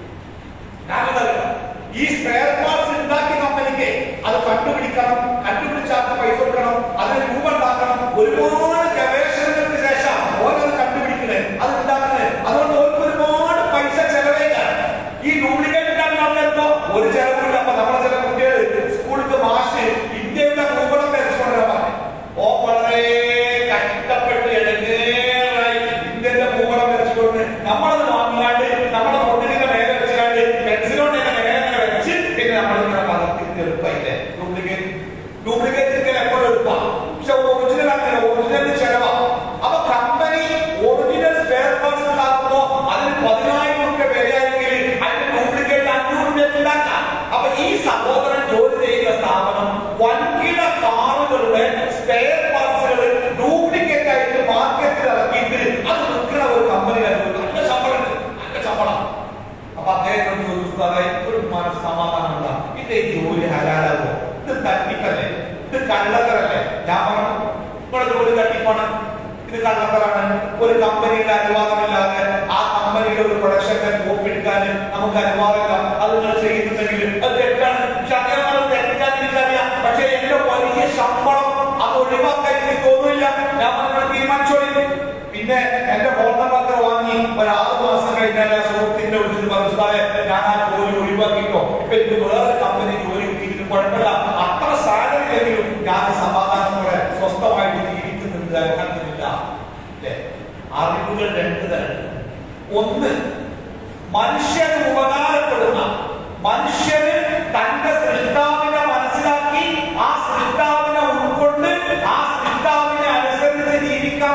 ഈ സ്പെയർ പാർട്സ് ഉണ്ടാക്കിയ കമ്പനിക്ക് അത് കണ്ടുപിടിക്കണം, കണ്ടുപിടിച്ചാൽ പൈസ കൊടുക്കണം, അതിന് രൂപ ഉണ്ടാക്കണം. ഒരുപാട് ഗവേഷണങ്ങൾക്ക് ശേഷം ഓരോന്ന് കണ്ടുപിടിക്കണേ, അത് ഉണ്ടാക്കണേ. അതുകൊണ്ട് ഒരുപാട് പൈസ ചെലവേക്കാണ്. ഈ ഡ്യൂപ്ലിക്കേറ്റ് ഉണ്ടാക്കുന്ന ഒരു ചെലവില്ല. അപ്പൊ നമ്മളെ ചില കുട്ടികൾ സ്കൂളിൽ മാഷ് ഇന്ത്യയുടെ ഭൂപടം വരച്ചുകൊണ്ടിരാൻ പറഞ്ഞു. ഓ വളരെ കഷ്ടപ്പെട്ട് ഇടങ്ങേറായി ഇന്ത്യന്റെ ഭൂപടം വരച്ചുകൊണ്ട് നമ്മളത് വാങ്ങിയാണ്ട് നമ്മളെ പൊട്ടിന്റെ മേലെ വെച്ചാണ്ട് പെൻസിലോണ്ട് വെച്ച് പിന്നെ നമ്മളിങ്ങനെ പദത്തിൽ എളുപ്പമില്ലേ. ഡ്യൂപ്ലിക്കേറ്റ് എപ്പോഴും എളുപ്പമാണ്. പക്ഷെ ഒറിജിനൽ അങ്ങനെ ഒറിജിനൽ ചെലവാണ്. അപ്പൊ കമ്പനി ഒറിജിനൽ സ്പെയർ പാർട്സ് ഉണ്ടാക്കുമ്പോ അതിന് 10,000 രൂപ വിലയാണെങ്കിൽ അതിന് ഡ്യൂപ്ലിക്കേറ്റ് 500 രൂപ ഉണ്ടാക്കാം. അപ്പൊ ഈ സഹോദരൻ ജോലി ചെയ്യുന്ന സ്ഥാപനം വൻകിട കാറുകളുടെ സ്പെയർ പാർട്സുകൾ ഡ്യൂപ്ലിക്കേറ്റ് ആയിട്ട് മാർക്കറ്റിൽ ഇറക്കിയിട്ട് അത് വിൽക്കുന്ന ഒരു കമ്പനിയാണ്. നല്ല ശമ്പളം, നല്ല ശമ്പളം. അപ്പൊ അദ്ദേഹം ചോദിച്ചു, ഒരു മനസ്സമാധാനമുള്ള ഇത് ജോലി ഹലാലാവോ? ഇത് തട്ടിപ്പല്ലേ? ഇത് കള്ളത്തരല്ലേ? ഞാൻ പറഞ്ഞു, ഇവിടെ ജോലി തട്ടിപ്പാണ്, ഇത് കള്ളത്തരാണ്. ഒരു കമ്പനിയുടെ അനുവാദമില്ലാതെ ആ കമ്പനിയുടെ ഒരു പ്രൊഡക്ഷന്റെ കോപ്പി എടുക്കാൻ നമുക്ക് അനുവാദമില്ല. അത് നിങ്ങൾ ചെയ്യുന്നുണ്ടെങ്കിൽ അത് തെറ്റാണ്. പക്ഷെ അദ്ദേഹം അത് തെറ്റാൻ എനിക്കറിയാം. പക്ഷെ എന്റെ വലിയ ശമ്പളം അത് ഒഴിവാക്കാൻ എനിക്ക് തോന്നില്ല. ഞാൻ നമ്മൾ തീരുമാനിച്ചോളി. പിന്നെ എന്റെ ഫോൺ നമ്പർ വാങ്ങി ഒരു 6 മാസം കഴിഞ്ഞാൽ സുഹൃത്തിന്റെ വിളിച്ചിട്ട് പറഞ്ഞു, ഞാൻ ആ ജോലി ഒഴിവാക്കിട്ടോ, ഇപ്പൊ എനിക്ക് വേറെ കമ്പനി ജോലി കിട്ടിയിട്ട് കുഴപ്പമില്ല, അത്ര സാലറിയില്ലെങ്കിലും ഞാൻ സമാധാനത്തോടെ സ്വസ്ഥമായിട്ട് ജീവിക്കുന്നുണ്ട്. അൽഹംദുലില്ലാ. അല്ലെ? അറിവുകൾ 2 തരം. ഒന്ന്, മനുഷ്യന് ഉപകാരപ്പെടുന്ന, മനുഷ്യന് തന്റെ സൃഷ്ടാവിനെ മനസ്സിലാക്കി ആ സൃഷ്ടാവിനെ ഉൾക്കൊണ്ട് ആ സൃഷ്ടാവിനെ അനുസരിച്ച് ജീവിക്കാൻ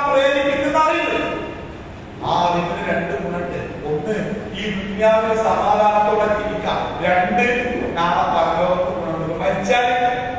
ദുനിയാവിൽ സമാധാനത്തോടെ ജീവിക്കാം. രണ്ട്, നാളെ പരലോകത്ത് മരിച്ചാൽ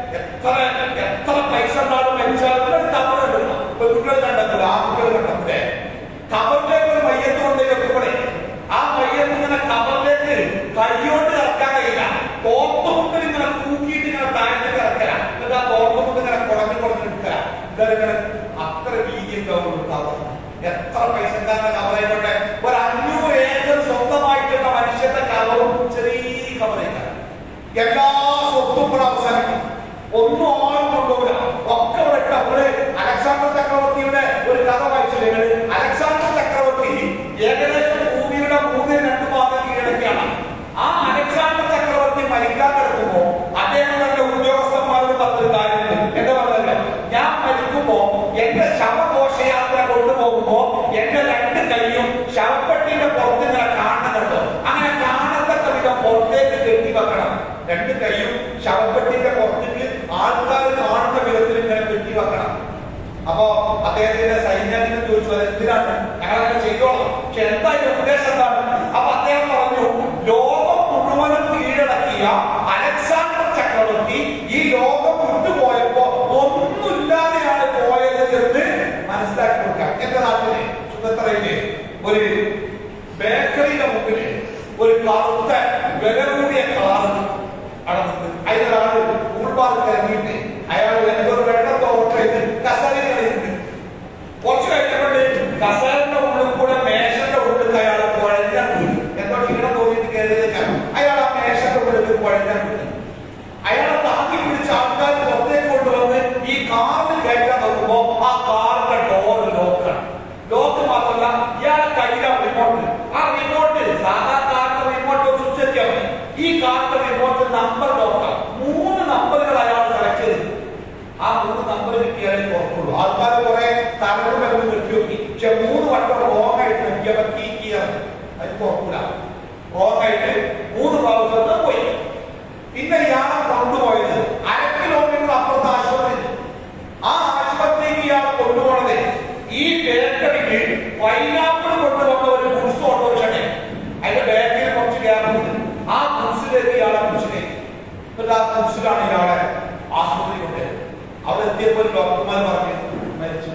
എത്ര പൈസ ഉണ്ടാകും മരിച്ചാൽ കബറുണ്ട്. പെൺകുട്ടികൾ കണ്ടെത്തില്ല, ആൺകുട്ടികൾ കണ്ടെത്തില്ലേ? കബറിലേക്ക് ഒരു മയ്യത്ത് കൊണ്ടേ വെക്കുമ്പോഴേ ആ മയ്യത്ത് ഇങ്ങനെ കബറിലേക്ക് കൈയോണ്ട് ഇറക്കാൻ കഴിയില്ല. തോർത്തുമുട്ടിൽ ഇങ്ങനെ തൂക്കിയിട്ട് ഇങ്ങനെ താഴത്തേക്ക് ഇറക്കല. എന്നിട്ട് ആ തോർത്തുമുട്ട് ഇങ്ങനെ കുടഞ്ഞെടുക്കല. ഇങ്ങനെ അത്ര വീതി ഉണ്ടാവും. എത്ര പൈസ കവറായിക്കോട്ടെ, ഒരു 500 ഏക്കർ സ്വന്തമായിട്ടുള്ള മനുഷ്യന്റെ കവറും ചെറിയ കവറേക്കാണ്. എല്ലാ സ്വത്തും കൂടെ അവസാനിക്കും. ഒന്നും ആരും കൊണ്ടുപോകില്ല. ഒക്കെ ഇവിടെ നമ്മള് അലക്സാണ്ടർ ചക്രവർത്തിയുടെ ഒരു കഥ വായിച്ചില്ലേ? അലക്സാണ്ടർ ചക്രവർത്തി ഏകദേശം ഭൂമിയുടെ 3-2 ഭാഗം കീഴടക്കിയാണ്. ആ അലക്സാണ്ടർ ചക്രവർത്തി മരിക്കാൻ കിടക്കുമ്പോ അദ്ദേഹം തന്റെ ഉദ്യോഗസ്ഥന്മാരോട് പറഞ്ഞൊരു കാര്യം എന്താ പറഞ്ഞത്? ഞാൻ മരിക്കുമ്പോ എന്റെ ശവഘോഷയാത്ര കൊണ്ടുപോകുമ്പോ എന്റെ 2 കൈയും ശവപ്പെട്ടിന്റെ പുറത്ത് ഇങ്ങനെ കാണുന്നുണ്ടോ, അങ്ങനെ കാണത്തക്ക വിധം പുറത്തേക്ക് കെട്ടി വെക്കണം. 2 കൈയും ശവപ്പെട്ടിന്റെ പുറത്തേക്ക് ആൾക്കാർ കാണുന്ന വിധത്തിൽ ഇങ്ങനെ കെട്ടി വെക്കണം. അപ്പോ അദ്ദേഹത്തിന്റെ സൈന്യത്തിന് ചോദിച്ചു, അത് എന്തിനാണ്? ഞങ്ങളങ്ങനെ ചെയ്തോളാം, പക്ഷെ എന്താ ഇതിന്റെ ഉദ്ദേശം എന്താണ്? അപ്പൊ അദ്ദേഹം പറഞ്ഞു, ലോകം മുഴുവനും കീഴടക്കിയ അലക്സാണ്ടർ ചക്രവർത്തി ഈ ലോകം വിട്ടുപോയപ്പോ ഒന്നുമില്ലാതെയാണ് പോയത് എന്ന് മനസ്സിലാക്കി കൊടുക്കാം. എന്റെ നാട്ടിലെ ചുങ്കത്തറയിലെ ഒരു ബേക്കറിയുടെ മുമ്പിൽ ഒരു കറുത്ത വില കൂടിയ കാറ് അടന്നിട്ട് അതിലൊരാള് ഉൾഭാഗത്ത് ഇറങ്ങിയിട്ട് അയാൾ എന്തൊരു വെള്ളത്തെ ഓർഡർ ചെയ്ത് കസേരകളിരുന്ന് കുറച്ച് കഴിഞ്ഞപ്പോഴേ കസേരന്റെ ഉള്ളിൽ കൂടെ മേശന്റെ ഉള്ളിൽ അയാൾ കുഴഞ്ഞാൻ വീട്ടു. എന്തോ ക്ഷീണം തോന്നിയിട്ട് കയറിയേക്കാം. അയാൾ ആ മേശന്റെ ഉള്ളിൽ കുഴഞ്ഞാൻ വീട്ടു. അയാളെ താങ്ങി പിടിച്ച ആൾക്കാർ പുറത്തേക്ക് കൊണ്ടുവന്ന് ഈ കാറിൽ കയറ്റാൻ നോക്കുമ്പോ ആ കാറിന്റെ ഡോർ ലോക്കാണ്. ലോക്ക് മാത്രമല്ല, ഇയാളെ കയ്യിലെ റിമോട്ട്, ആ റിമോട്ട് സാധാ കാറിന്റെ റിമോട്ട് സ്വിച്ച് എത്തിയാൽ മതി. ഈ കാറിന്റെ റിമോട്ട് നമ്പർ ലോക്കാണ്. 3 നമ്പറുകൾ അയാൾ സെലക്ട് ചെയ്തു. ആ 3 നമ്പർ കിട്ടിയാലേ തുറക്കുള്ളൂ. ആൾക്കാർ കുറെ തലവും വെള്ളം കെട്ടി നോക്കി, പക്ഷെ 3 വട്ടം റോങ് ആയിട്ട് നോക്കിയപ്പോ അത് തുറക്കൂല. റോങ് ആയിട്ട് 3 പ്രാവശ്യം പോയി. പിന്നെ ഇയാളെ കൊണ്ടുപോയത് 1/2 കിലോമീറ്റർ അപ്പുറത്ത് ആശുപത്രി. ആ ആശുപത്രിക്ക് ഇയാളെ കൊണ്ടുപോണത് ഈ ബേക്കറിക്ക് പൈനാപ്പിൾ കൊണ്ടുപോകുന്ന ഒരു ഗുഡ്സ് ഓട്ടോറിക്ഷനെ. അതിന്റെ ബാക്കിൽ കുറച്ച് ഗ്യാപ്പുണ്ട്. ആ ഗുഡ്സിലേക്ക് ഇയാളെ പിടിച്ചിലേക്ക് എന്നിട്ട് ആ ഗുഡ്സിലാണ് ഇയാളെ ആശുപത്രി കൊണ്ടുപോയത്. അവിടെ എത്തിയപ്പോൾ ഡോക്ടർമാർ പറഞ്ഞു മരിച്ചു.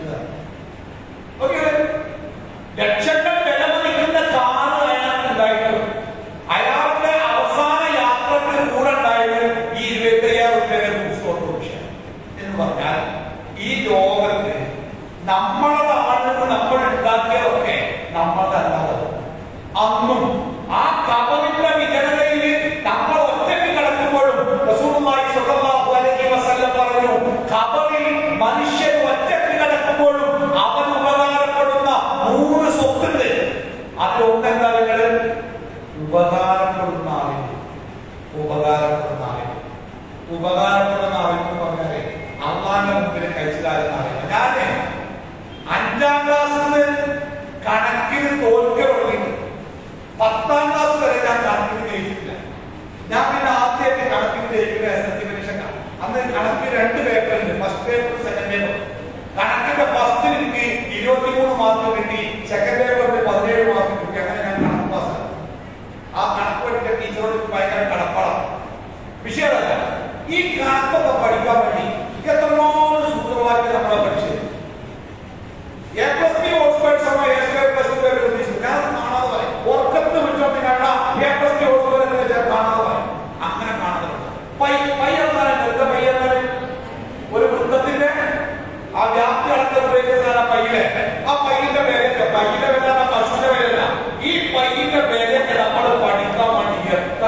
ലക്ഷങ്ങൾ വിലമതിക്കുന്ന കാറ് അയാൾക്ക് ഉണ്ടായിട്ടുള്ളൂ. അയാളുടെ അവസാന യാത്രക്ക് കൂടെ ഉണ്ടായത് ഈ 25,000 രൂപയുടെ ഗുഡ്സ് ഓട്ടോറിക്ഷ എന്ന് പറഞ്ഞാൽ ഈ ലോകത്ത് നമ്മളതാണെന്ന് നമ്മൾ ഉണ്ടാക്കിയതൊക്കെ നമ്മളതല്ലാതെ അന്നും ആ കബറിന്റെ വിചാരണയിൽ നമ്മൾ ഒറ്റയ്ക്ക് കിടക്കുമ്പോഴും റസൂലുള്ളാഹി സ്വല്ലല്ലാഹു അലൈഹി വസല്ലം പറഞ്ഞു, കബറിൽ മനുഷ്യൻ ഒറ്റയ്ക്ക് കിടക്കുമ്പോഴും അവൻ ഉപകാരപ്പെടുന്ന 3 സ്വത്തുണ്ട്. അതിലൊന്നെന്താ? നിങ്ങള് ഉപകാരപ്പെടുന്ന ആളിന് പറഞ്ഞാലേ അള്ളാന്റെ മുമ്പിൽ കഴിച്ചിലാകുന്ന ആളില്ല. ഞാന് 5ാം ക്ലാസ്സിൽ കണക്കിന് തോൽക്കൽ തുടങ്ങിയിട്ട് 10ാം ക്ലാസ് വരെ ഞാൻ കണക്കിന് ജയിച്ചിട്ടില്ല. ഞാൻ പിന്നെ ആദ്യമായിട്ട് കണക്കിന് ജയിക്കുന്ന SSLC പരീക്ഷക്കാണ്. അന്ന് കണക്കിന് 2 പേപ്പറുണ്ട്, ഫസ്റ്റ് പേപ്പർ സെക്കൻഡ് പേപ്പർ. കണക്കിന്റെ ഫസ്റ്റിൽ എനിക്ക് 23 മാർക്ക് കിട്ടി, സെക്കൻഡ് പേപ്പറിന് 17 മാർക്ക് കിട്ടി. അങ്ങനെ ഞാൻ കണക്ക് പാസ്സായി. ആ കണക്ക് പഠിച്ച ടീച്ചറോട് ഭയങ്കര കടപ്പാടാണ്. വിഷയമല്ല, ഈ കണക്കൊക്കെ പഠിക്കാൻ വേണ്ടി എത്രയോ സൂത്രവാക്യം നമ്മളെ പഠിച്ചത്. A+B A2 ഞാൻ കാണാതെ പറയും. ഉറക്കത്ത് വിളിച്ചോണ്ട് കണ്ട A+B കാണാതെ പറയും. അങ്ങനെ കാണാതെ ഒരു വൃത്തത്തിന്റെ ആ വ്യാപ്തി അളക്കാൻ ഉപയോഗിക്കുന്ന പയ്യിലെ ആ പയ്യന്റെ പേരൊക്കെ പയ്യന്റെ പേരാണ്, പശുവിന്റെ പേരല്ല. ഈ പയ്യന്റെ പേരൊക്കെ നമ്മൾ പഠിക്കാൻ വേണ്ടി എത്ര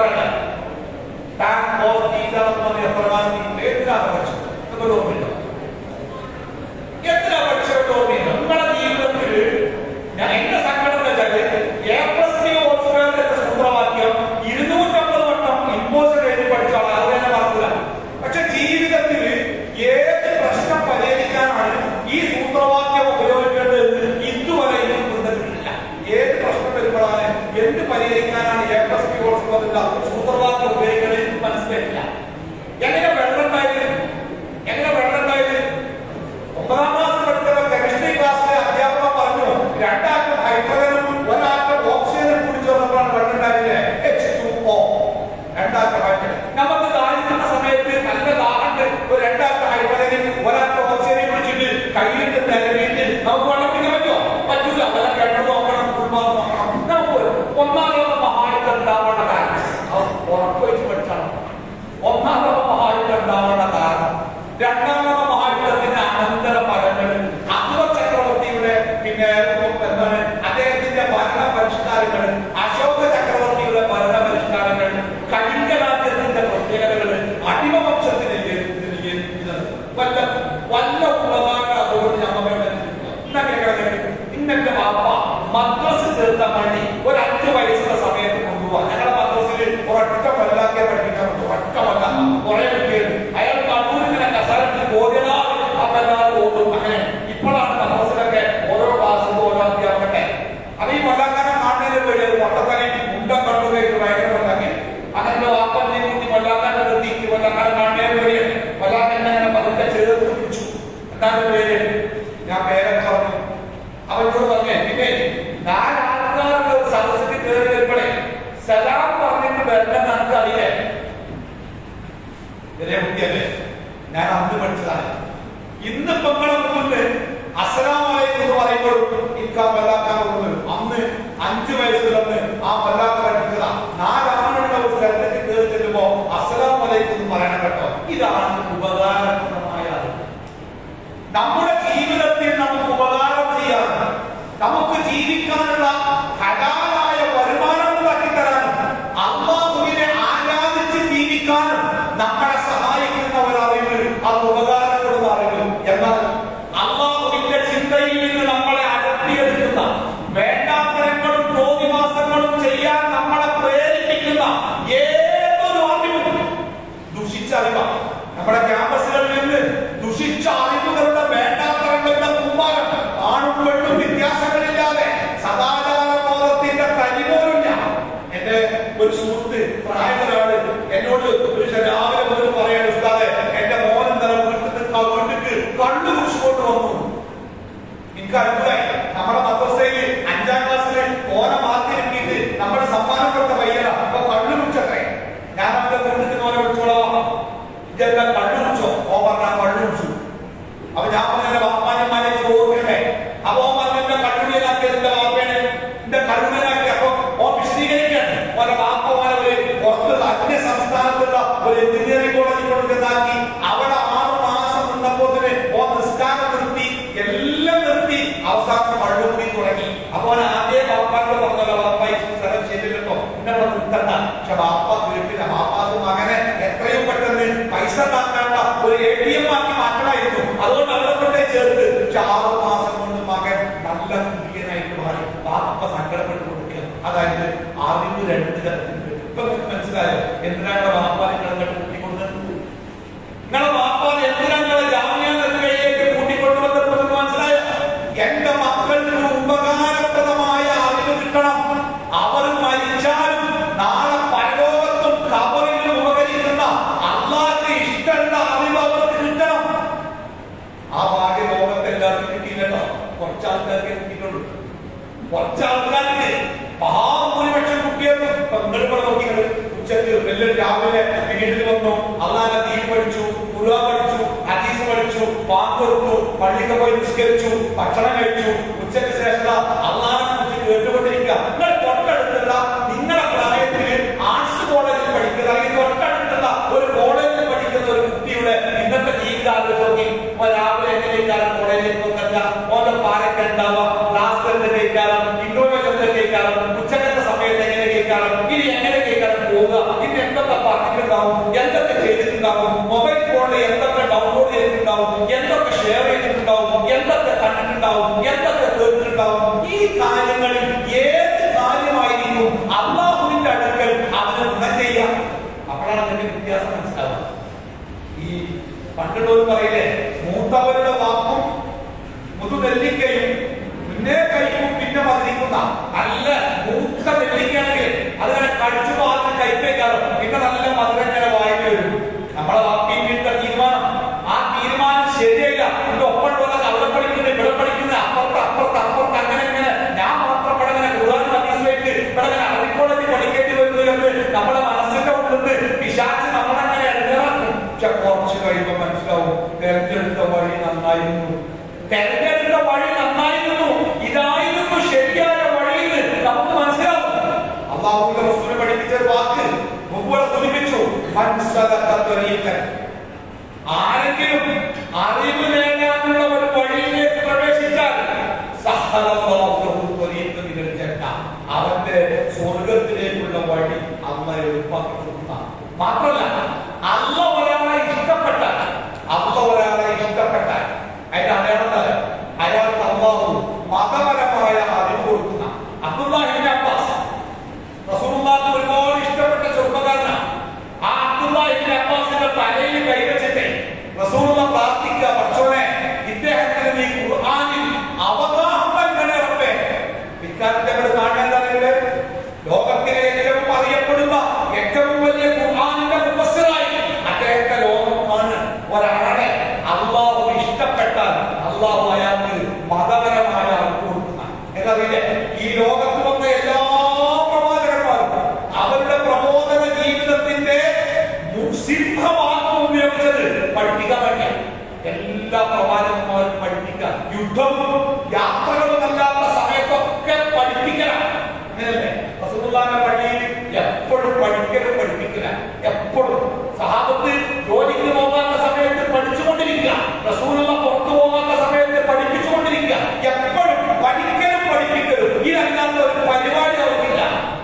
എത്ര പഠിച്ചോട്ട് ഓർമ്മയില്ല. നിങ്ങളുടെ ജീവിതത്തിൽ ഞാൻ എന്റെ സങ്കടം വെച്ചാല് A+B സൂത്രവാക്യം 250 വട്ടം ഇമ്പോസ് എഴുതി പഠിച്ചാൽ അറിയാൻ പാടില്ല. പക്ഷെ ജീവിതത്തിൽ ഏത് പ്രശ്നം പരിഹരിക്കാനാണ് ഈ സൂത്രവാക്യം ഉപയോഗിക്കേണ്ടത് ഇതുവരെ എനിക്ക് ബന്ധപ്പെട്ടില്ല. ഏത് പ്രശ്നം വരുമ്പോഴാണ് എന്ത് പരിഹരിക്കാനാണ് A+B സൂത്രവാക്യം ഉപയോഗിക്കേണ്ടത് മനസ്സിലാക്കില്ല. എങ്ങനെ രണ്ടാമത്തെ വായിക്കണം. നമുക്ക് ദാരിദ്ര്യ സമയത്ത് നല്ല ദാഹണ്ട് ഒരു രണ്ടാമത്തെ ഹൈപ്പറേന് ഒരാൾക്ക് ഓക്സിജനെ കുറിച്ചിട്ട് കയ്യിട്ട് നിലവിട്ട് നമുക്ക് വെള്ളം കുടിക്കാൻ പറ്റുമോ? പറ്റൂല. വെള്ളം കിണർ നോക്കണം, കുടുംബം നോക്കണം. നമുക്ക് ഒന്നാമത് മഹായുദ്ധം ഉണ്ടാവേണ്ട കാരണം അവർ ഉറപ്പുവെച്ച് പഠിച്ചാണ്. ഒന്നാമത് മഹായുദ്ധം ഉണ്ടാവേണ്ട കാരണം രണ്ടാമത് മഹായുദ്ധത്തിന്റെ അനന്തര ഫലങ്ങൾ അക്ബർ ചക്രവർത്തിയുടെ പിന്നെ എന്താണ് അദ്ദേഹത്തിന്റെ ഭരണ പരിഷ്കാരങ്ങൾ, അശോക ചക്രവർത്തിയുടെ ഭരണ പരിഷ്കാരങ്ങൾ, കലിംഗ രാജ്യത്തിന്റെ പ്രത്യേകതകൾ, അടിമവംശത്തിനെതിരെ വല്ല വല്ല ഉപകാരം അതുകൊണ്ട് ഇന്നത്തെ വാപ്പ മദ്രസ് ചേർത്ത മണി ഒരു 5 വയസ്സുള്ള സമയത്ത് കൊണ്ടുപോവാ. ഞങ്ങളുടെ മദ്രസിൽ ഒരൊറ്റ വല്ലാക്കെ പഠിപ്പിക്കാൻ ഒറ്റ വല്ല കുറെ കുട്ടികൾ അയാൾ കണ്ണൂരിങ്ങനെ കസാരത്തിൽ പോകലാതെ അപ്പെല്ലാവരും ഓടും. അങ്ങനെ ഇപ്പോഴാണ് മദ്രസിലൊക്കെ ഓരോ ക്ലാസ്സിലും ഓരോ അധ്യാപകട്ടെ അത് ഈ വല്ലാക്കാരെ കാണുന്നതിന് പേര് വട്ടത്തലി മുണ്ടം കണ്ണൂരേക്ക് ഭയങ്കര വല്ലാക്കി അങ്ങനെ വാപ്പന്നെ കുട്ടി വല്ലാക്കാരെ നിർത്തിയിട്ട് വല്ലാക്കാരെ കാണുന്നതിന് പേര് വല്ലാക്കന്നെ അങ്ങനെ പതുക്കെ ചേർത്ത് പിടിച്ചു. എന്താണ് പേര്? ഞാൻ പേരൊക്കെ പറഞ്ഞു. അവരോട് പറഞ്ഞേ പിന്നെ 4 ആൾക്കാരുടെ ഒരു സദസ്സിൽ കയറി വരുമ്പോഴേ സലാം പറഞ്ഞിട്ട് വരണം നമുക്ക് അറിയേ. ചെറിയ കുട്ടിയല്ലേ, ഞാൻ അന്ന് പഠിച്ചതാണ്. ഇന്ന് പെങ്ങളെ മുമ്പ് അസ്സലാമു അലൈക്കും എന്ന് പറയുമ്പോൾ എനിക്ക് ആ വല്ലാക്കാൻ കൊണ്ടുവരും. അന്ന് 5 വയസ്സുള്ളന്ന് ആ വല്ലാക്ക പഠിച്ചതാ. 4 ആളുകളുടെ ഒരു സ്ഥലത്തേക്ക് കയറി ചെല്ലുമ്പോ അസ്സലാമു അലൈക്കും എന്ന് പറയണം കേട്ടോ. ഇതാണ് ഉപകാരപ്രദമായ നമ്മുടെ ജീവിതത്തിൽ നമുക്ക് ഉപകാരം ചെയ്യാൻ, നമുക്ക് ജീവിക്കാനുള്ള ഹലാലായ വരുമാനം ഉണ്ടാക്കി തരാനും അല്ലാഹുവിനെ ആരാധിച്ച് ജീവിക്കാനും നമ്മളെ സഹായിക്കുന്ന ഒരു അറിവ്, അത് ഉപകാരപ്പെടുന്ന അറിവ്. എന്നാൽ അല്ലാഹുവിന്റെ ചിന്തയിൽ നിന്ന് നമ്മളെ അകറ്റിയെടുക്കുന്ന വേണ്ടാത്തരങ്ങളും തോന്നിവാസങ്ങളും ചെയ്യാൻ നമ്മളെ പ്രേരിപ്പിക്കുന്ന ഏതൊരു അറിവും ദുഷിച്ച അറിവാണ്. നമ്മുടെ ക്യാമ്പസുകളിൽ നിന്ന് ദുഷിച്ച അറിവുകളുടെ വേണ്ടാത്തരങ്ങളുടെ കുമ്പാരം ആണും പെണ്ണും വ്യത്യാസങ്ങളില്ലാതെ സദാചാര ബോധത്തിന്റെ കരിപോലില്ല. എന്റെ ഒരു സുഹൃത്ത് പ്രായത്തിലാണ് എന്നോട് രാവിലെ മുതൽ പറയാണ്, ഉസ്താദേ എന്റെ മോൻ ഇന്നലെ വീട്ടിൽ കള്ളു കുടിച്ചുകൊണ്ട് വന്നു. എനിക്ക് അത്ഭുതമായി. നമ്മുടെ മദ്രസയിൽ 5ാം ക്ലാസ്സിൽ ഓന മാറ്റി കിട്ടിയിട്ട് നമ്മുടെ സമ്മാനപ്പെട്ട പയ്യല അപ്പൊ കള്ളു കുടിച്ചത്രേ. ഞാൻ അവന്റെ വീട്ടിൽ ഓനെ വിളിച്ചോളാം, ഇതെല്ലാം കള്ളു കുടിച്ചോ? ഓ പറഞ്ഞാൽ കള്ളു കുടിച്ചു. അപ്പൊ ഞാൻ പറഞ്ഞ വാപ്പാനന്മാരെ ചോദിക്കട്ടെ. അപ്പൊ ഓ പറഞ്ഞ കള്ളുടിയനാക്കിയതിന്റെ വാപ്പേനെ എന്റെ കള്ളുടിയനാക്കി. അപ്പൊ ഓ വിശദീകരിക്കാണ് ഓരോ വാപ്പമാരെ ഒരു പുറത്തുള്ള അന്യ സംസ്ഥാനത്തുള്ള ഒരു എഞ്ചിനീയറിംഗ് കോളേജിൽ കൊണ്ടുവന്നാക്കി. അവിടെ 6 മാസം നിന്നപ്പോ തന്നെ ഓ നിസ്കാരം നിർത്തി, എല്ലാം നിർത്തി, അവസാനം കള്ളുകൂടി തുടങ്ങി. അപ്പൊ അവൻ ആദ്യ വാപ്പാനോട് പറഞ്ഞല്ലോ, വാപ്പ സ്ഥലം ചെയ്തിട്ടോ എന്നോട് നിർത്തണ്ട. പക്ഷെ വാപ്പ കേട്ടില്ല. വാപ്പാക്ക് മകനെ എത്രയും പെട്ടെന്ന് പൈസ ഉണ്ടാക്കാനുള്ള ഒരു ATM ആക്കി മാറ്റണമായിരുന്നു. അതുകൊണ്ട് അവരെ കൊണ്ടേ ചേർത്ത് 6 മാസം കൊണ്ട് മകൻ നല്ല കുടിയനായിട്ട് മാറി. വാപ്പ സങ്കടപ്പെട്ട് കൊടുക്കുക. അതായത് അറിവ് 2 തരത്തിലുണ്ട്. ഇപ്പൊ മനസ്സിലായോ എന്തിനാണ് വാപ്പാനെ കൂട്ടിക്കൊണ്ടത്? നിങ്ങളെ വാപ്പാനെ എന്തിനാണ് ജാമ്യയിലേക്ക് കൂട്ടിക്കൊണ്ടുവന്നത് മനസ്സിലായോ? എന്റെ മക്കൾക്ക് ഉപകാരപ്രദമായ അറിവ് കിട്ടണം. അവർ മരിച്ചാലും നാളെ പരലോകത്തും ഖബറിലും ഉപകരിക്കുന്ന അല്ലാഹുവിന് ഇഷ്ടമുള്ള അറിവ് അവർക്ക് കിട്ടണം. ആ ഭാഗ്യ ലോകത്ത് എല്ലാവർക്കും കിട്ടിയില്ലല്ലോ. കുറച്ച് ആൾക്കാർക്ക് കിട്ടിയിട്ടുള്ളൂ. കുറച്ച് ആൾക്കാർക്ക് മഹാഭൂരിപക്ഷം കുട്ടികൾക്ക് പെൺകുട്ടികളെ നോക്കിയത് ഉച്ചക്ക് എല്ലാവരും രാവിലെ വീട്ടിൽ വന്നു, അള്ളാഹുവിന്റെ ദീൻ പഠിച്ചു, ഖുർആൻ പഠിച്ചു, ഹദീസ് പഠിച്ചു, പാക്ക് കൊടുത്തു, പള്ളിക്ക് പോയി നിസ്കരിച്ചു, ഭക്ഷണം കഴിച്ചു. ഉച്ചയ്ക്ക് ശേഷം അള്ളാഹിനെ കുറിച്ച് കേട്ടുകൊണ്ടിരിക്കുക. നിങ്ങൾ തൊട്ടടുത്തുള്ള നിങ്ങളുടെ പ്രായത്തിൽ ആർട്സ് കോളേജിൽ പഠിക്കുന്ന അല്ലെങ്കിൽ തൊട്ടടുത്തുള്ള ഒരു കോളേജിൽ പഠിക്കുന്ന ഒരു കുട്ടിയുടെ ഇന്നത്തെ ജീവിതാലോചിച്ച് രാവിലെ എങ്ങനെയൊക്കെയാണ് കോളേജിൽ പോകുന്നില്ല, ഓരോ പാരൊക്കെ ഉണ്ടാവുക, ക്ലാസ് എന്ത് കേൾക്കാറും, ഇൻഡോമേറ്റ് എന്ത് കേൾക്കാറും, ഉച്ചക്കത്തെ സമയത്ത് എങ്ങനെ കേൾക്കാറും, ഇനി എങ്ങനെ കേൾക്കാറും പോവുക, ഇനി എന്തൊക്കെ പറഞ്ഞിട്ടുണ്ടാവും, എന്തൊക്കെ ചെയ്തിട്ടുണ്ടാവും, മൊബൈൽ ഫോണിൽ എന്തൊക്കെ ഡൗൺലോഡ് ചെയ്തിട്ടുണ്ടാവും, എന്തൊക്കെ ഷെയർ ചെയ്തിട്ടുണ്ടാവും, എന്തൊക്കെ കണ്ടിട്ടുണ്ടാവും, എന്തൊക്കെ കേട്ടിട്ടുണ്ടാവും. ഈ കാര്യങ്ങളിൽ ഏത് കാര്യമായിരിക്കും അല്ലാഹുവിന്റെ അടുക്കൽ അതിന് ഗുണം ചെയ്യാം. അപ്പോഴാണ് അതിന്റെ വ്യത്യാസം മനസ്സിലാവുക. ഈ പണ്ടുള്ളവർ പറയില്ലേ, മൂത്തവരുടെ വാക്കും മുതുനെല്ലിക്കയും മുന്നേ കഴിക്കും പിന്നെ മതിരിക്കുന്ന. നല്ല മൂത്ത നെല്ലിക്കയാണെങ്കിൽ അതിനെ കടിച്ചു മാത്രം കൈപ്പേക്കാറും പിന്നെ നല്ല മധുരങ്ങനെ വായിച്ചു വരും. നമ്മളെ വാക്കിന്റെ തീരുമാനം, ആ തീരുമാനം ശരിയല്ല. ഇതിന്റെ ഒപ്പമുള്ള അവിടെ പഠിക്കുന്നത്, ഇവിടെ പഠിക്കുന്നത്, അപ്പുറത്ത് അങ്ങനെ ഞാൻ മാത്രം ഇവിടെ ഖുർആൻ ഹദീസുമായിട്ട് ഇവിടെ അറബി കോളേജിൽ പഠിക്കേണ്ടി വരുന്നു എന്ന് നമ്മുടെ മനസ്സിന്റെ ഉള്ളിൽ നിന്ന് പിശാച് നമ്മളങ്ങനെ ഇറങ്ങാക്കും. പക്ഷെ കുറച്ച് കഴിയുമ്പോൾ മനസ്സിലാവും തെരഞ്ഞെടുത്ത വഴി നന്നായിരുന്നു, തെരഞ്ഞെടുത്ത വഴി നന്നായിരുന്നു, ഇതായിരുന്നു ശരിയായ വഴിയിൽ നമുക്ക് മനസ്സിലാവും. അല്ലാഹുവിന്റെ റസൂൽ പഠിപ്പിച്ച ഒരു വാക്ക് മുമ്പ് സൂചിപ്പിച്ചു, ആരെങ്കിലും അറിവ് നേടാനുള്ള ഒരു വഴിയിലേക്ക് പ്രവേശിച്ചാൽ അവന്റെ സ്വർഗത്തിലേക്കുള്ള വഴി അള്ളാഹ് എളുപ്പമാക്കി കൊടുക്കുന്ന. മാത്രമല്ല അള്ളാഹ് ഒരാളെ ഇഷ്ടപ്പെട്ടാൽ അതിന്റെ അടയാളം അയാൾക്ക് അള്ളാഹു മതപരമായ അറിവ് കൊടുക്കുന്ന. അബ്ദുല്ലാഹി ഇബ്നു അബ്ബാസ് റസൂലുള്ളാഹിക്ക് ഒരുപാട് ഇഷ്ടപ്പെട്ട ചെറുപ്പക്കാരനാണ്. ആ അബ്ദുല്ലാഹി ഇബ്നു അബ്ബാസിന്റെ തലയിൽ കൈവച്ചിട്ട് റസൂലുള്ളാഹി പ്രാർത്ഥിക്കുക, പടച്ചോനെ ഇദ്ദേഹത്തിന് നീ ഖുർആനിൽ അവഗാഹം നൽകണേ റബ്ബേ. ഇക്കാലത്ത് നമ്മൾ കാണേണ്ടത് ലോകത്തിലെ ഏറ്റവും അറിയപ്പെടുന്ന ഏറ്റവും വലിയ ഖുർആനിന്റെ മുഫസ്സിറായി അദ്ദേഹത്തെ ലോകം കാണുന്ന ഒരാളെ അള്ളാഹു ഇഷ്ടപ്പെട്ടാൽ അള്ളാഹു അയാൾക്ക് മതപരമായ അറിവ് കൊടുക്കുന്ന. എന്നറിയില്ലേ, ഈ ലോകത്ത് വന്ന എല്ലാ പ്രവാചകന്മാരും അവരുടെ പ്രബോധന ജീവിതത്തിന്റെ സിദ്ധമാർഗം ഉപയോഗിച്ചത് പഠിപ്പിക്കാൻ വേണ്ടിയാണ്. എല്ലാ പ്രവാചകന്മാരും പഠിപ്പിക്കാൻ, യുദ്ധവും യാത്രകളും അല്ലാത്ത സമയത്തൊക്കെ പഠിപ്പിക്കലാണ്. അങ്ങനെയല്ലേ റസൂലുള്ളാഹിന്റെ പള്ളിയിൽ എപ്പോഴും പഠിപ്പിക്കില്ല. എപ്പോഴും സഹാബത്ത് ജോലിക്ക് പോകാത്ത സമയത്ത് പഠിച്ചുകൊണ്ടിരിക്കുക, റസൂലുള്ളാഹി പുറത്തു പോകാത്ത സമയത്ത് പഠിപ്പിച്ചുകൊണ്ടിരിക്കുക. എപ്പോഴും പഠിപ്പിക്കലും ഇതല്ലാത്ത ഒരു പരിപാടി അവർക്കില്ല.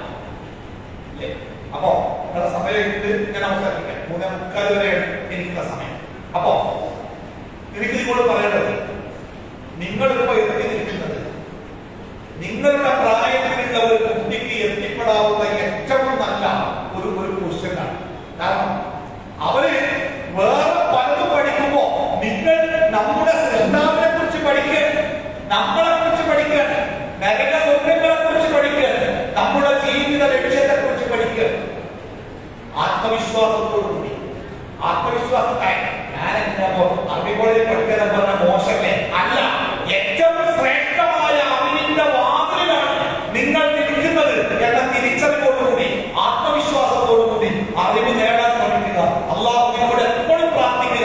അപ്പോ സമയം ഞാൻ അവസാനിപ്പിക്കാം. 3:45 വരെയാണ് എനിക്കുള്ള സമയം. അപ്പോ എനിക്ക് നിങ്ങളോട് പറയേണ്ടത്, നിങ്ങളിപ്പോ എത്തിയിരിക്കുന്നത് നിങ്ങളുടെ പ്രായത്തിലുള്ള ഒരു കുട്ടിക്ക് എത്തിപ്പെടാവുന്ന ഏറ്റവും നല്ല ഒരു ക്വസ്റ്റ്യനാണ്. കാരണം അവര് വേറെ പലതും പഠിക്കുമ്പോ നിങ്ങൾ നമ്മുടെ സൃഷ്ടാവിനെ കുറിച്ച് പഠിക്കുക, നമ്മളെ കുറിച്ച് പഠിക്കുക, നരക സ്വർഗങ്ങളെ കുറിച്ച് പഠിക്കുക, നമ്മുടെ ജീവിത ലക്ഷ്യത്തെ കുറിച്ച് പഠിക്കുക. ആത്മവിശ്വാസത്തോടുകൂടി, ആത്മവിശ്വാസത്തായി ഞാൻ എന്താണോ അറബി കോളേജിൽ പഠിക്കാൻ പറഞ്ഞ മോശമേ അല്ല, ഏറ്റവും ശ്രേഷ്ഠമായ അറിവിന്റെ വാതിലാണ് നിങ്ങൾ നിൽക്കുന്നത് എന്ന തിരിച്ചറിവോടുകൂടി, ആത്മവിശ്വാസത്തോടുകൂടി അറിവ് നേടാൻ ശ്രമിക്കുക. അള്ളാഹുവിനോട് എപ്പോഴും പ്രാർത്ഥിക്കുക,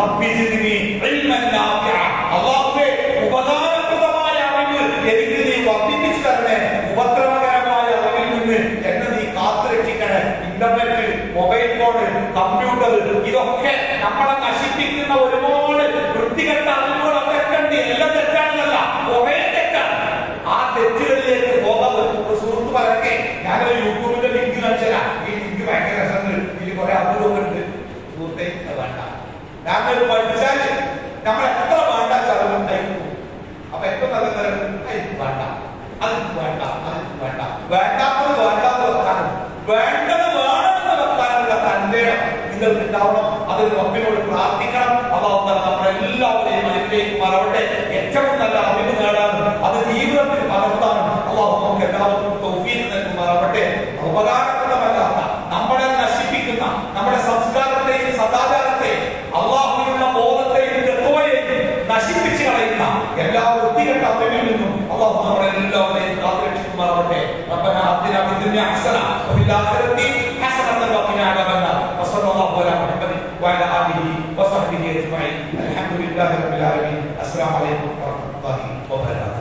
അള്ളാഹുവേ ഉപകാരപ്രദമായ അറിവ് എനിക്ക് നീ വർദ്ധിപ്പിച്ചു തരണേ, ഉപദ്രവകരമായ അറിവിൽ നിന്ന് എന്നെ നീ കാത്തുരക്ഷിക്കണേ. ഇന്റർനെറ്റ്, മൊബൈൽ ഫോൺ, കമ്പ്യൂട്ടർ ഇതൊക്കെ നമ്മളെ നശിപ്പിക്കുന്ന ഒരുപാട് വൃത്തികെട്ട അറിവുകൾ അതൊക്കെ ഉണ്ട്. എല്ലാം തെറ്റാണെന്നല്ല, കുറെ തെറ്റാണ്. ആ തെറ്റുകളിലേക്ക് പോകാൻ ഒരു സുഹൃത്ത് പറയട്ടെ, ഞാനൊരു യൂട്യൂബിന്റെ ലിങ്ക് കാണിച്ചാൽ ഈ ലിങ്ക് ഭയങ്കര രസമുണ്ട്, ഇതിൽ കുറെ അഭിമുഖം ഉണ്ട്. സുഹൃത്തെ വേണ്ട, ഞങ്ങൾ പഠിച്ചാൽ നമ്മൾ എത്ര വേണ്ട ചതവുണ്ടായിരുന്നു. അപ്പൊ ഏറ്റവും നല്ല വേണ്ട, അത് വേണ്ട, അത് വേണ്ട, വേണ്ടാത്തത് വേണ്ടാന്ന് വെക്കാനും വേണ്ടത് വേണമെന്ന് വെക്കാനുള്ള തന്റെ നിങ്ങൾക്ക് ഉണ്ടാവണം. അതിന് റബ്ബിനോട് പ്രാർത്ഥിക്കണം. അല്ലാഹു നമ്മളെല്ലാവരെയും അതിലേക്ക് മാറട്ടെ. ഏറ്റവും നല്ല അറിവ് നേടാനും അത് ജീവിതത്തിൽ പകർത്താനും അല്ലാഹു നമുക്ക് എല്ലാവർക്കും തൗഫീഖ് നൽകുമാറാവട്ടെ. ഉപകാരപ്രദമല്ലാത്ത, നമ്മളെ നശിപ്പിക്കുന്ന, നമ്മുടെ സംസ്കാരത്തെയും സദാചാരത്തെയും അല്ലാഹുവിനുള്ള ബോധത്തെയും തഖ്വയെയും നശിപ്പിച്ചു കളയുന്ന എല്ലാ വൃത്തികെട്ട അറിവിൽ നിന്നും അല്ലാഹു നമ്മളെല്ലാവരെയും കാത്തുരക്ഷിക്കുമാറാവട്ടെ. റബ്ബനാ ആതിനാ ഫിദ്ദുനിയ ഹസന വഫിൽ ആഖിറതി ഹസനത വഖിനാ അദാബന്നാർ. വസല്ലല്ലാഹു അലാ മുഹമ്മദ് വഅലാ ആലിഹി വസഹ്ബിഹി അജ്മഈൻ. അൽഹംദുലില്ലാഹി റബ്ബിൽ ആലമീൻ. അസ്സലാമു അലൈക്കും വറഹ്മത്തുള്ളാഹി വബറകാതുഹു.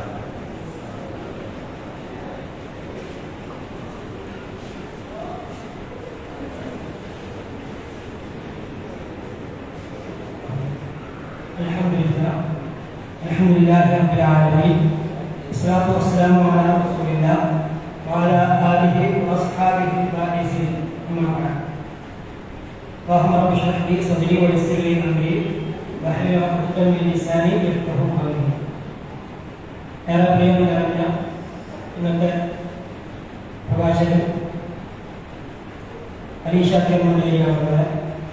Alhamdulillah rabbil alamin. Wassalatu wassalamu ala rasulillah wa ala alihi wa ashabihi al-faizin. Amma ba'd. Allahumma rabbi shrah li sadri wa yassir li amri wahlul 'uqdatan min lisani yafqahu qawli. ഏറെ പ്രിയം നിറഞ്ഞ ഇന്നത്തെ പ്രഭാഷകൻ അലീഷ കെ മുണ്ടേരി അവരുടെ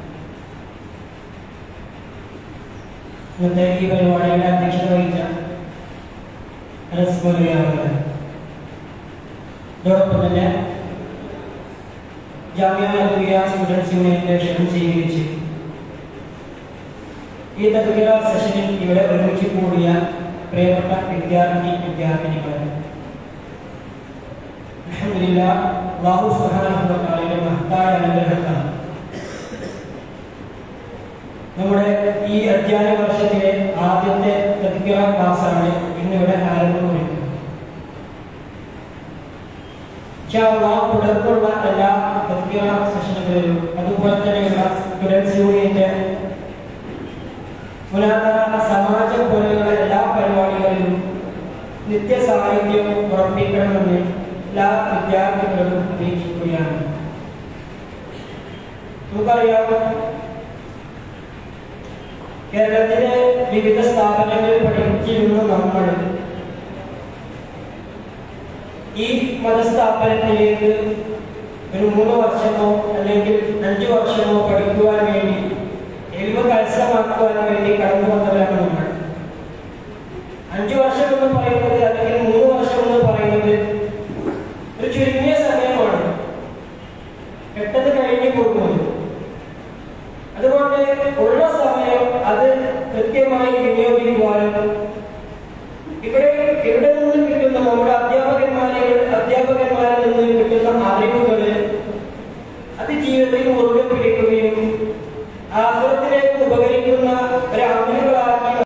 ഇന്നത്തെ ഈ പരിപാടിയുടെ അധ്യക്ഷത വഹിച്ച അവരുടെ, അതോടൊപ്പം തന്നെ ജാമിഅ നബവിയ സ്റ്റുഡൻസ് യൂണിയന്റെ ക്ഷണം സ്വീകരിച്ച് ഈ തദ്ബീർ സെഷനിൽ ഇവിടെ ഒരുമിച്ച് കൂടിയ പ്രിയപ്പെട്ട വിദ്യാർത്ഥിനികൾ, അൽഹംദുലില്ലാഹ് അല്ലാഹു സുബ്ഹാനഹു വ തആലയുടെ മഹത്തായ അനുഗ്രഹത്താൽ നമ്മുടെ ഈ അധ്യയന വർഷത്തിലെ ആദ്യത്തെ തദ്ക്കിറ ക്ലാസ്സാണ് ഇന്നിവിടെ ആരംഭം കുറിക്കുന്നത്. തുടർന്നുള്ള എല്ലാ തദ്ക്കിറ സെഷനുകളിലും അതുപോലെ തന്നെയുള്ള സ്റ്റുഡൻസ് യൂണിയന്റെ പുരാതന സമാജം പോലെയുള്ള എല്ലാ പരിപാടികളിലും നിത്യസാഹിത്യം ഉറപ്പിക്കണമെന്ന് എല്ലാ വിദ്യാർത്ഥികളും അപേക്ഷിക്കുകയാണ്. നമുക്കറിയാം, കേരളത്തിലെ വിവിധ സ്ഥാപനങ്ങളിൽ പഠിച്ചിരുന്ന നമ്മൾ ഈ മതസ്ഥാപനത്തിലേക്ക് ഒരു 3 വർഷമോ അല്ലെങ്കിൽ 5 വർഷമോ പഠിക്കുവാൻ വേണ്ടി എൽമ കരസ്ഥമാക്കുവാൻ വേണ്ടി കടന്നു വന്നവരാണ് നമ്മൾ. 5 വർഷം എന്ന് പറയുന്നത് അല്ലെങ്കിൽ 3 വർഷം എന്ന് പറയുന്നത് ഒരു ചുരുങ്ങിയ സമയമാണ്, പെട്ടെന്ന് കഴിഞ്ഞു പോകുന്നത്. അതുകൊണ്ട് ഉള്ള സമയം അത് കൃത്യമായി വിനിയോഗിക്കുവാനും ഇവിടെ നിന്ന് കിട്ടുന്ന നമ്മുടെ അധ്യാപകന്മാരെ